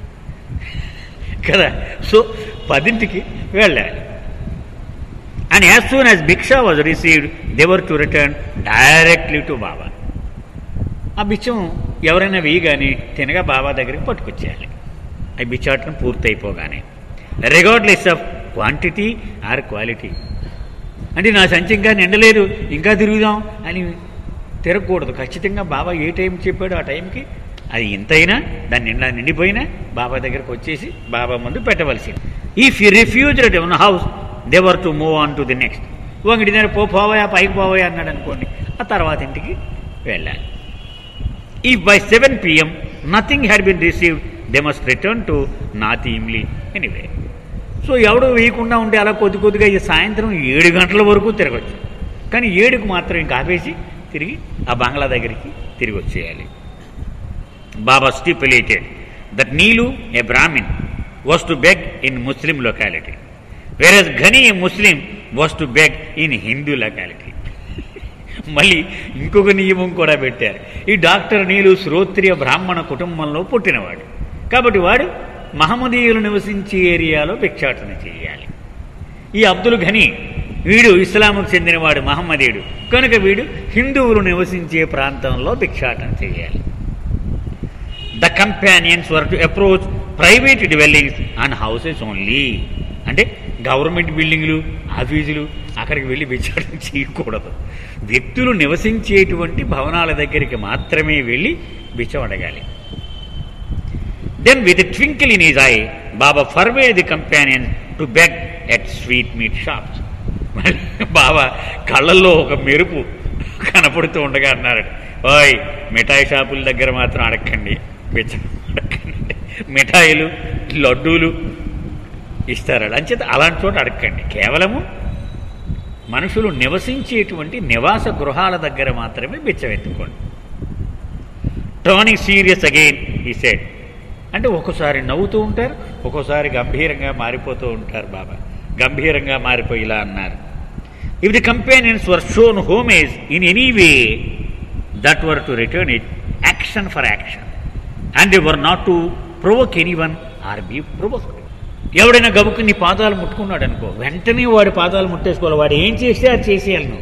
కదా, సో పదింటికి వెళ్ళాలి. And as soon as Bhiksha was received, they were to return directly to Baba. ఆ బిచ్చం ఎవరైనా వేయగానే తినగా బాబా దగ్గరికి పట్టుకొచ్చేయాలి. ఆ బిచ్చాటం పూర్తయిపోగానే, regardless of quantity or quality. అంటే నా సంచి ఇంకా నిండలేదు, ఇంకా తిరుగుదాం అని తిరగకూడదు. ఖచ్చితంగా బాబా ఏ టైం చెప్పాడో ఆ టైంకి అది ఇంతైనా దాన్ని నిండా నిండిపోయినా బాబా దగ్గరికి వచ్చేసి బాబా ముందు పెట్టవలసింది. If you refused one house they were to move on to the next. ఇంటి దగ్గర పో పోవయా పైకి పోవయా అన్నాడు అనుకోండి, ఆ తర్వాత ఇంటికి వెళ్ళాలి. If by seven PM nothing had been received they must return to Nauthamli anyway. So ఎవడు వేయకుండా ఉంటే అలా కొద్ది కొద్దిగా ఈ సాయంత్రం ఏడు గంటల వరకు తిరగచ్చు. కానీ ఏడుకు మాత్రం ఇంకా ఆపేసి తిరిగి ఆ బంగ్లా దగ్గరికి తిరిగి వచ్చేయాలి. Baba stipulated that Nilu a Brahmin was to beg in Muslim locality, whereas Ghani a Muslim was to beg in Hindu locality. మళ్ళీ ఇంకొక నియమం కూడా పెట్టారు. ఈ డాక్టర్ నీలు శ్రోత్రియ బ్రాహ్మణ కుటుంబంలో పుట్టినవాడు కాబట్టి వాడు మహమ్మదీయులు నివసించే ఏరియాలో భిక్షాటన చేయాలి. ఈ అబ్దుల్ ఘనీ వీడు ఇస్లాంకు చెందినవాడు, మహమ్మదీయుడు కనుక వీడు హిందువులు నివసించే ప్రాంతంలో భిక్షాటన చేయాలి. The companions were to approach private dwellings and houses only. అంటే గవర్నమెంట్ బిల్డింగ్లు ఆఫీసులు అక్కడికి వెళ్ళి భిక్షాటన చేయకూడదు. వ్యక్తులు నివసించేటువంటి భవనాల దగ్గరికి మాత్రమే వెళ్ళి భిక్షం అడగాలి. Then with a twinkle in his eye, Baba forbade the companion to beg at sweet meat shops. బాబా కళ్ళల్లో ఒక మెరుపు కనపడుతూ ఉండగా అన్నారు, ఓయ్ మిఠాయి షాపుల దగ్గర మాత్రం అడగండి, అడగండి, మిఠాయిలు లడ్డూలు ఇస్తారు అంచేత అలాంటి చోట అడగండి. కేవలము మనుషులు నివసించేటువంటి నివాస గృహాల దగ్గర మాత్రమే బిచ్చమెత్తుకోండి. Turning serious again he said, అంటే ఒక్కోసారి నవ్వుతూ ఉంటారు, ఒక్కోసారి గంభీరంగా మారిపోతూ ఉంటారు. బాబా గంభీరంగా మారిపోయి ఇలా అన్నారు, if the companions were shown homage in any way that were to return it action for action and they were not to provoke anyone or be provoked. ఎవడైనా గబుకు నీ పాదాలు ముట్టుకున్నాడు అనుకో, వెంటనే వాడి పాదాలు ముట్టేసుకోవాలి. వాడు ఏం చేస్తే అది చేసేయాలి నువ్వు.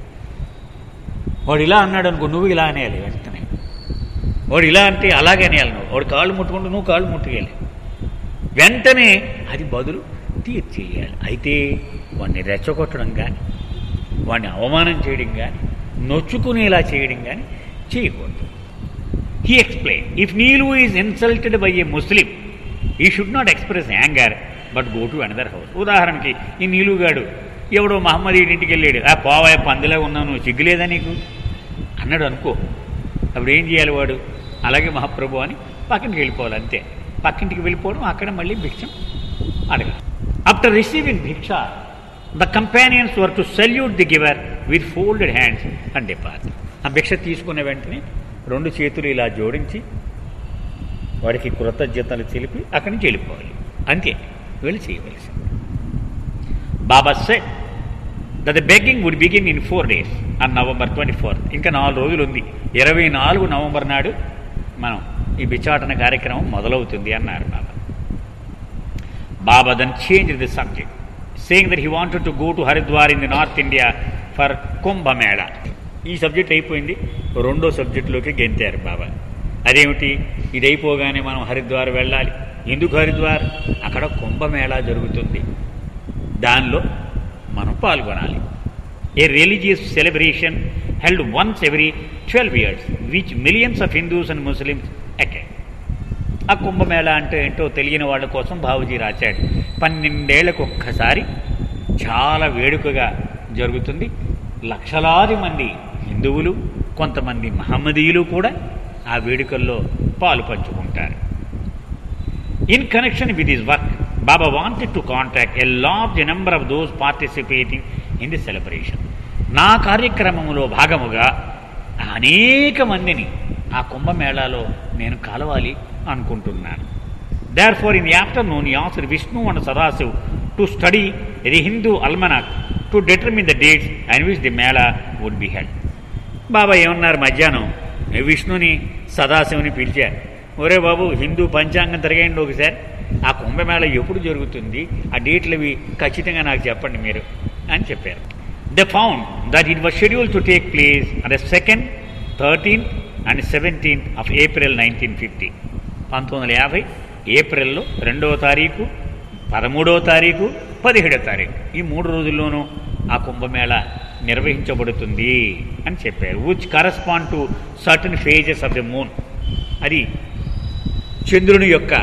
వాడు ఇలా అన్నాడు అనుకో, నువ్వు ఇలా అనేయాలి వెంటనే. వాడు ఇలా అంటే అలాగే అనేయాలి నువ్వు. వాడు కాళ్ళు ముట్టుకుంటూ నువ్వు కాళ్ళు ముట్టుకెళ్ళి. వెంటనే అది బదులు తీర్చేయాలి. అయితే వాడిని రెచ్చగొట్టడం కానీ, వాడిని అవమానం చేయడం కానీ, నొచ్చుకునేలా చేయడం కానీ చేయకూడదు. He explain, if Nilu is insulted by a Muslim he should not express anger but go to another house. ఉదాహరణకి ఈ నీలుగాడు ఎవడో మహమ్మదీయుడి ఇంటికి వెళ్ళాడు, ఆ పోవాయ పందిలా ఉన్నావు, నువ్వు సిగ్గులేదా నీకు అన్నాడు అనుకో. అప్పుడు ఏం చేయాలి వాడు? అలాగే మహాప్రభు అని పక్కింటికి వెళ్ళిపోవాలి, అంతే. పక్కింటికి వెళ్ళిపోవడం, అక్కడ మళ్ళీ భిక్షం అడగాలి. ఆఫ్టర్ రిసీవింగ్ భిక్ష the companions were to salute the giver with folded hands and depart. ఆ భిక్ష తీసుకున్న వెంటనే రెండు చేతులు ఇలా జోడించి వాడికి కృతజ్ఞతలు తెలిపి అక్కడి నుంచి వెళ్ళిపోవాలి, అంతే. వెళ్ళి చేయవలసింది. Baba said that the begging would begin in four days on November twenty-fourth. ఇంకా నాలుగు రోజులు ఉంది. ఇరవై నాలుగు నవంబర్ నాడు మనం ఈ బిచాటన కార్యక్రమం మొదలవుతుంది అన్నారు Baba. Baba then changed the subject, saying that he wanted to go to Haridwar in the North India for Kumbh Mela. ఈ సబ్జెక్ట్ అయిపోయింది, రెండో సబ్జెక్టులోకి గెంతారు బాబా. అదేమిటి? ఇది అయిపోగానే మనం హరిద్వార్ వెళ్ళాలి. ఎందుకు హరిద్వార్? అక్కడ కుంభమేళా జరుగుతుంది, దానిలో మనం పాల్గొనాలి. A religious celebration held once every twelve years which millions of Hindus and Muslims attend. ఆ కుంభమేళా అంటే ఏంటో తెలియని వాళ్ళ కోసం బాబుజీ రాశాడు. పన్నెండేళ్లకు ఒక్కసారి చాలా వేడుకగా జరుగుతుంది. లక్షలాది మంది హిందువులు, కొంతమంది మహమ్మదీయులు కూడా ఆ వేడుకల్లో పాలు పంచుకుంటారు. In connection with his work, Baba wanted to contact a large number of those participating in the celebration. నా కార్యక్రమంలో భాగముగా అనేక మందిని ఆ కుంభమేళాలో నేను కలవాలి అనుకుంటున్నాను. Therefore, in the afternoon, he asked Vishnu and Sadasiv to study the Hindu almanac to determine the dates on which the Mela would be held. బాబా ఏమన్నారు? మధ్యాహ్నం విష్ణుని సదాశివుని పిలిచారు. ఒరే బాబు, హిందూ పంచాంగం తిరగండి ఒకసారి, ఆ కుంభమేళ ఎప్పుడు జరుగుతుంది, ఆ డేట్లు అవి ఖచ్చితంగా నాకు చెప్పండి మీరు అని చెప్పారు. They found that it was scheduled to take place on the second, thirteenth and seventeenth of April nineteen fifty. పంతొమ్మిది వందల యాభై ఏప్రిల్లో రెండవ తారీఖు, పదమూడవ తారీఖు, పదిహేడవ తారీఖు, ఈ మూడు రోజుల్లోనూ ఆ కుంభమేళ నిర్వహించబడుతుంది అని చెప్పారు. Which correspond to certain phases of the moon. అది చంద్రుని యొక్క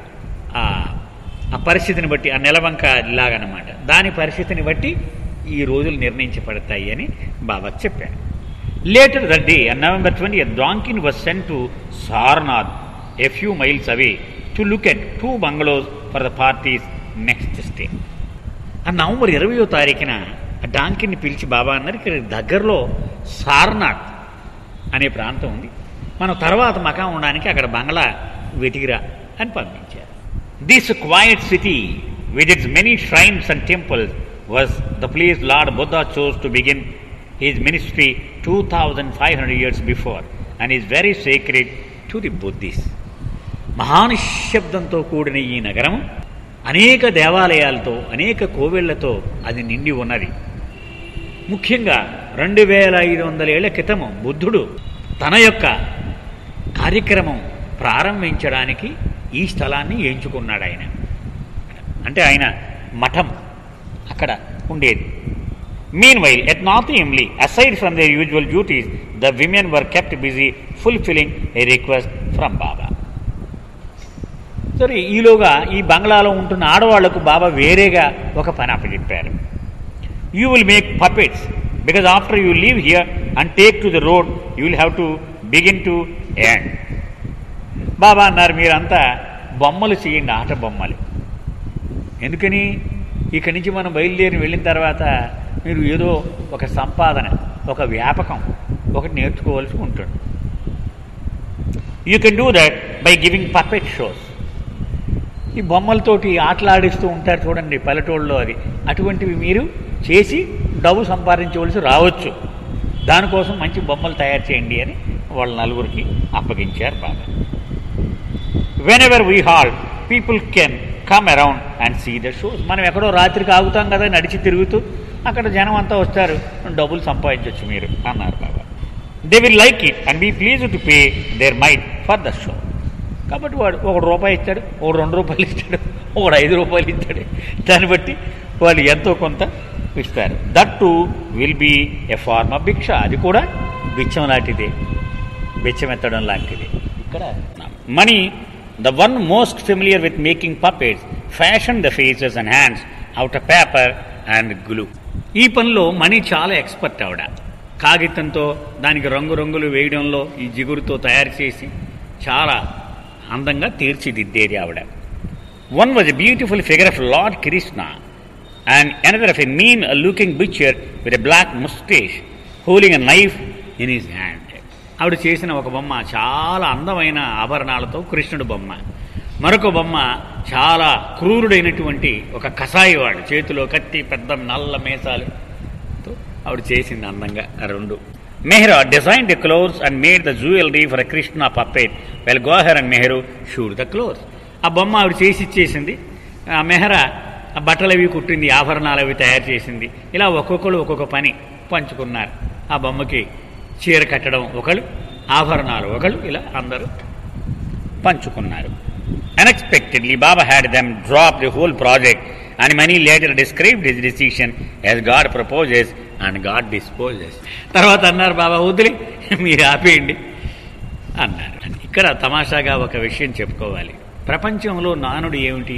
ఆ పరిస్థితిని బట్టి, ఆ నెలవంక లాగనమాట, దాని పరిస్థితిని బట్టి ఈ రోజులు నిర్ణయించబడతాయి అని బాబా చెప్పారు. Later that day on November twenty Donkin was sent to Sarnath a few miles away to look at two bungalows for the party's next stay. ఆ నవంబర్ ఇరవయో తారీఖున ఆ డాంకిన్ని పిలిచి బాబా అన్నారు, ఇక్కడ దగ్గరలో సారనాథ్ అనే ప్రాంతం ఉంది, మనం తర్వాత మకాం ఉండడానికి అక్కడ బంగ్లా వెతికిరా అని పంపించారు. This quiet city with its many shrines and temples was the place Lord Buddha chose to begin his ministry two thousand five hundred years before and is very sacred to the Buddhists. మహానిశ్శబ్దంతో కూడిన ఈ నగరం అనేక దేవాలయాలతో, అనేక కోవెళ్లతో అది నిండి ఉన్నది. ముఖ్యంగా రెండు వేల ఐదు వందల ఏళ్ల క్రితము బుద్ధుడు తన యొక్క కార్యక్రమం ప్రారంభించడానికి ఈ స్థలాన్ని ఎంచుకున్నాడు ఆయన. అంటే ఆయన మఠం అక్కడ ఉండేది. Meanwhile at Nauthamli, aside from their usual duties, the women were kept busy fulfilling a request from Baba. సరే, ఈలోగా ఈ బంగ్లాలో ఉంటున్న ఆడవాళ్లకు బాబా వేరేగా ఒక పని అప్పచెప్పారు. You will make puppets because after you leave here and take to the road you will have to begin to end. Baba అన్నారు, మీరంతా బొమ్మలు చేయండి, ఆట బొమ్మలు. ఎందుకని? ఇక్కడి నుంచి మనం బయలుదేరి వెళ్ళిన తర్వాత మీరు ఏదో ఒక సంపాదన, ఒక వ్యాపకం ఒకటి నేర్చుకోవాల్సి ఉంటుంది. You can do that by giving puppet shows. ఈ బొమ్మలతోటి ఆటలాడిస్తూ ఉంటారు చూడండి పల్లెటూళ్ళలో, అది అటువంటివి మీరు చేసి డబ్బు సంపాదించవలసి రావచ్చు. దానికోసం మంచి బొమ్మలు తయారు చేయండి అని వాళ్ళ నలుగురికి అప్పగించారు బాబా. Whenever we halt, people can come around and see the shows. మనం ఎక్కడో రాత్రికి ఆగుతాం కదా నడిచి తిరుగుతూ, అక్కడ జనం అంతా వస్తారు, డబ్బులు సంపాదించవచ్చు మీరు అన్నారు Baba. They will like it and be pleased to pay their mite for the show. కాబట్టి వాడు ఒక రూపాయి ఇస్తాడు, ఒక రెండు రూపాయలు ఇస్తాడు, ఒకడు ఐదు రూపాయలు ఇస్తాడు, దాన్ని బట్టి వాళ్ళు ఎంతో కొంత ఇస్తారు. That too will be a form of bhiksha, అది కూడా బిచ్చం లాంటిదే, బిచ్చం ఎత్తడం లాంటిదే. ఇక్కడ Mani, the one most familiar with making puppets, fashion the faces and hands out of paper and glue. ఈ పనిలో మనీ చాలా ఎక్స్పర్ట్ ఆవిడ. కాగితంతో దానికి రంగురంగులు వేయడంలో ఈ జిగురుతో తయారు చేసి చాలా అందంగా తీర్చిదిద్దేది ఆవిడ. One was a beautiful figure of lord Krishna and another of a mean looking butcher with a black moustache holding a knife in his hand. ఆవిడ చేసిన ఒక బొమ్మ చాలా అందమైన ఆభరణాలతో కృష్ణుడు బొమ్మ, మరొక బొమ్మ చాలా క్రూరుడైనటువంటి ఒక కసాయివాడు, చేతిలో కత్తి, పెద్ద నల్ల మేసాలతో ఆవిడ చేసింది అందంగా ఆ రెండు. Mehera designed the clothes and made the jewellery for a Krishna puppet while Gohar and Mehru sewed the clothes. ఆ బొమ్మ ఆవిడ చేసి ఇచ్చేసింది, ఆ మెహ్రా ఆ బట్టలు అవి కుట్టింది, ఆభరణాలు అవి తయారు చేసింది. ఇలా ఒక్కొక్కరు ఒక్కొక్క పని పంచుకున్నారు. ఆ బొమ్మకి చీర కట్టడం ఒకళ్ళు, ఆభరణాలు ఒకళ్ళు, ఇలా అందరూ పంచుకున్నారు. Unexpectedly, Baba had them drop the whole project, and Mani later described his decision as God proposes and God disposes. తర్వాత అన్నారు, బాబా వదిలి మీరు ఆపేయండి అన్నారు. ఇక్కడ తమాషాగా ఒక విషయం చెప్పుకోవాలి. ప్రపంచంలో నానుడు ఏమిటి?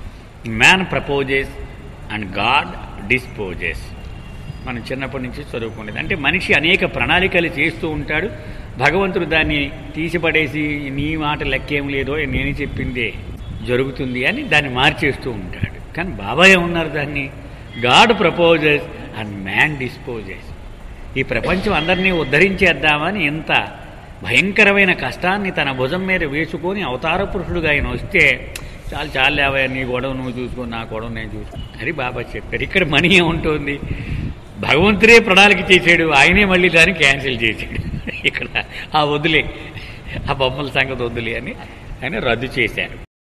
Man proposes and God disposes. మనం చిన్నప్పటి నుంచి చదువుకునేది. అంటే మనిషి అనేక ప్రణాళికలు చేస్తూ ఉంటాడు, భగవంతుడు దాన్ని తీసిపడేసి నీ మాట లెక్కేం లేదో నేను చెప్పిందే జరుగుతుంది అని దాన్ని మార్చేస్తూ ఉంటాడు. కానీ బాబా ఏమన్నారు, దాన్ని God proposes and man disposes. ఈ ప్రపంచం అందరినీ ఉద్ధరించేద్దామని ఎంత భయంకరమైన కష్టాన్ని తన భుజం మీద వేసుకొని అవతార పురుషుడుగా ఆయన వస్తే చాలు చాలు లేవయ్యా, నీ గొడవ నువ్వు చూసుకో, నా గొడవ నేను చూసుకో అని బాబా చెప్పారు. ఇక్కడ మనీ ఏముంటుంది? భగవంతుడే ప్రణాళిక చేశాడు, ఆయనే మళ్ళీ దాన్ని క్యాన్సిల్ చేశాడు. ఇక్కడ ఆ వదిలే, ఆ బొమ్మల సంగతి వదిలే అని ఆయన రద్దు చేశారు.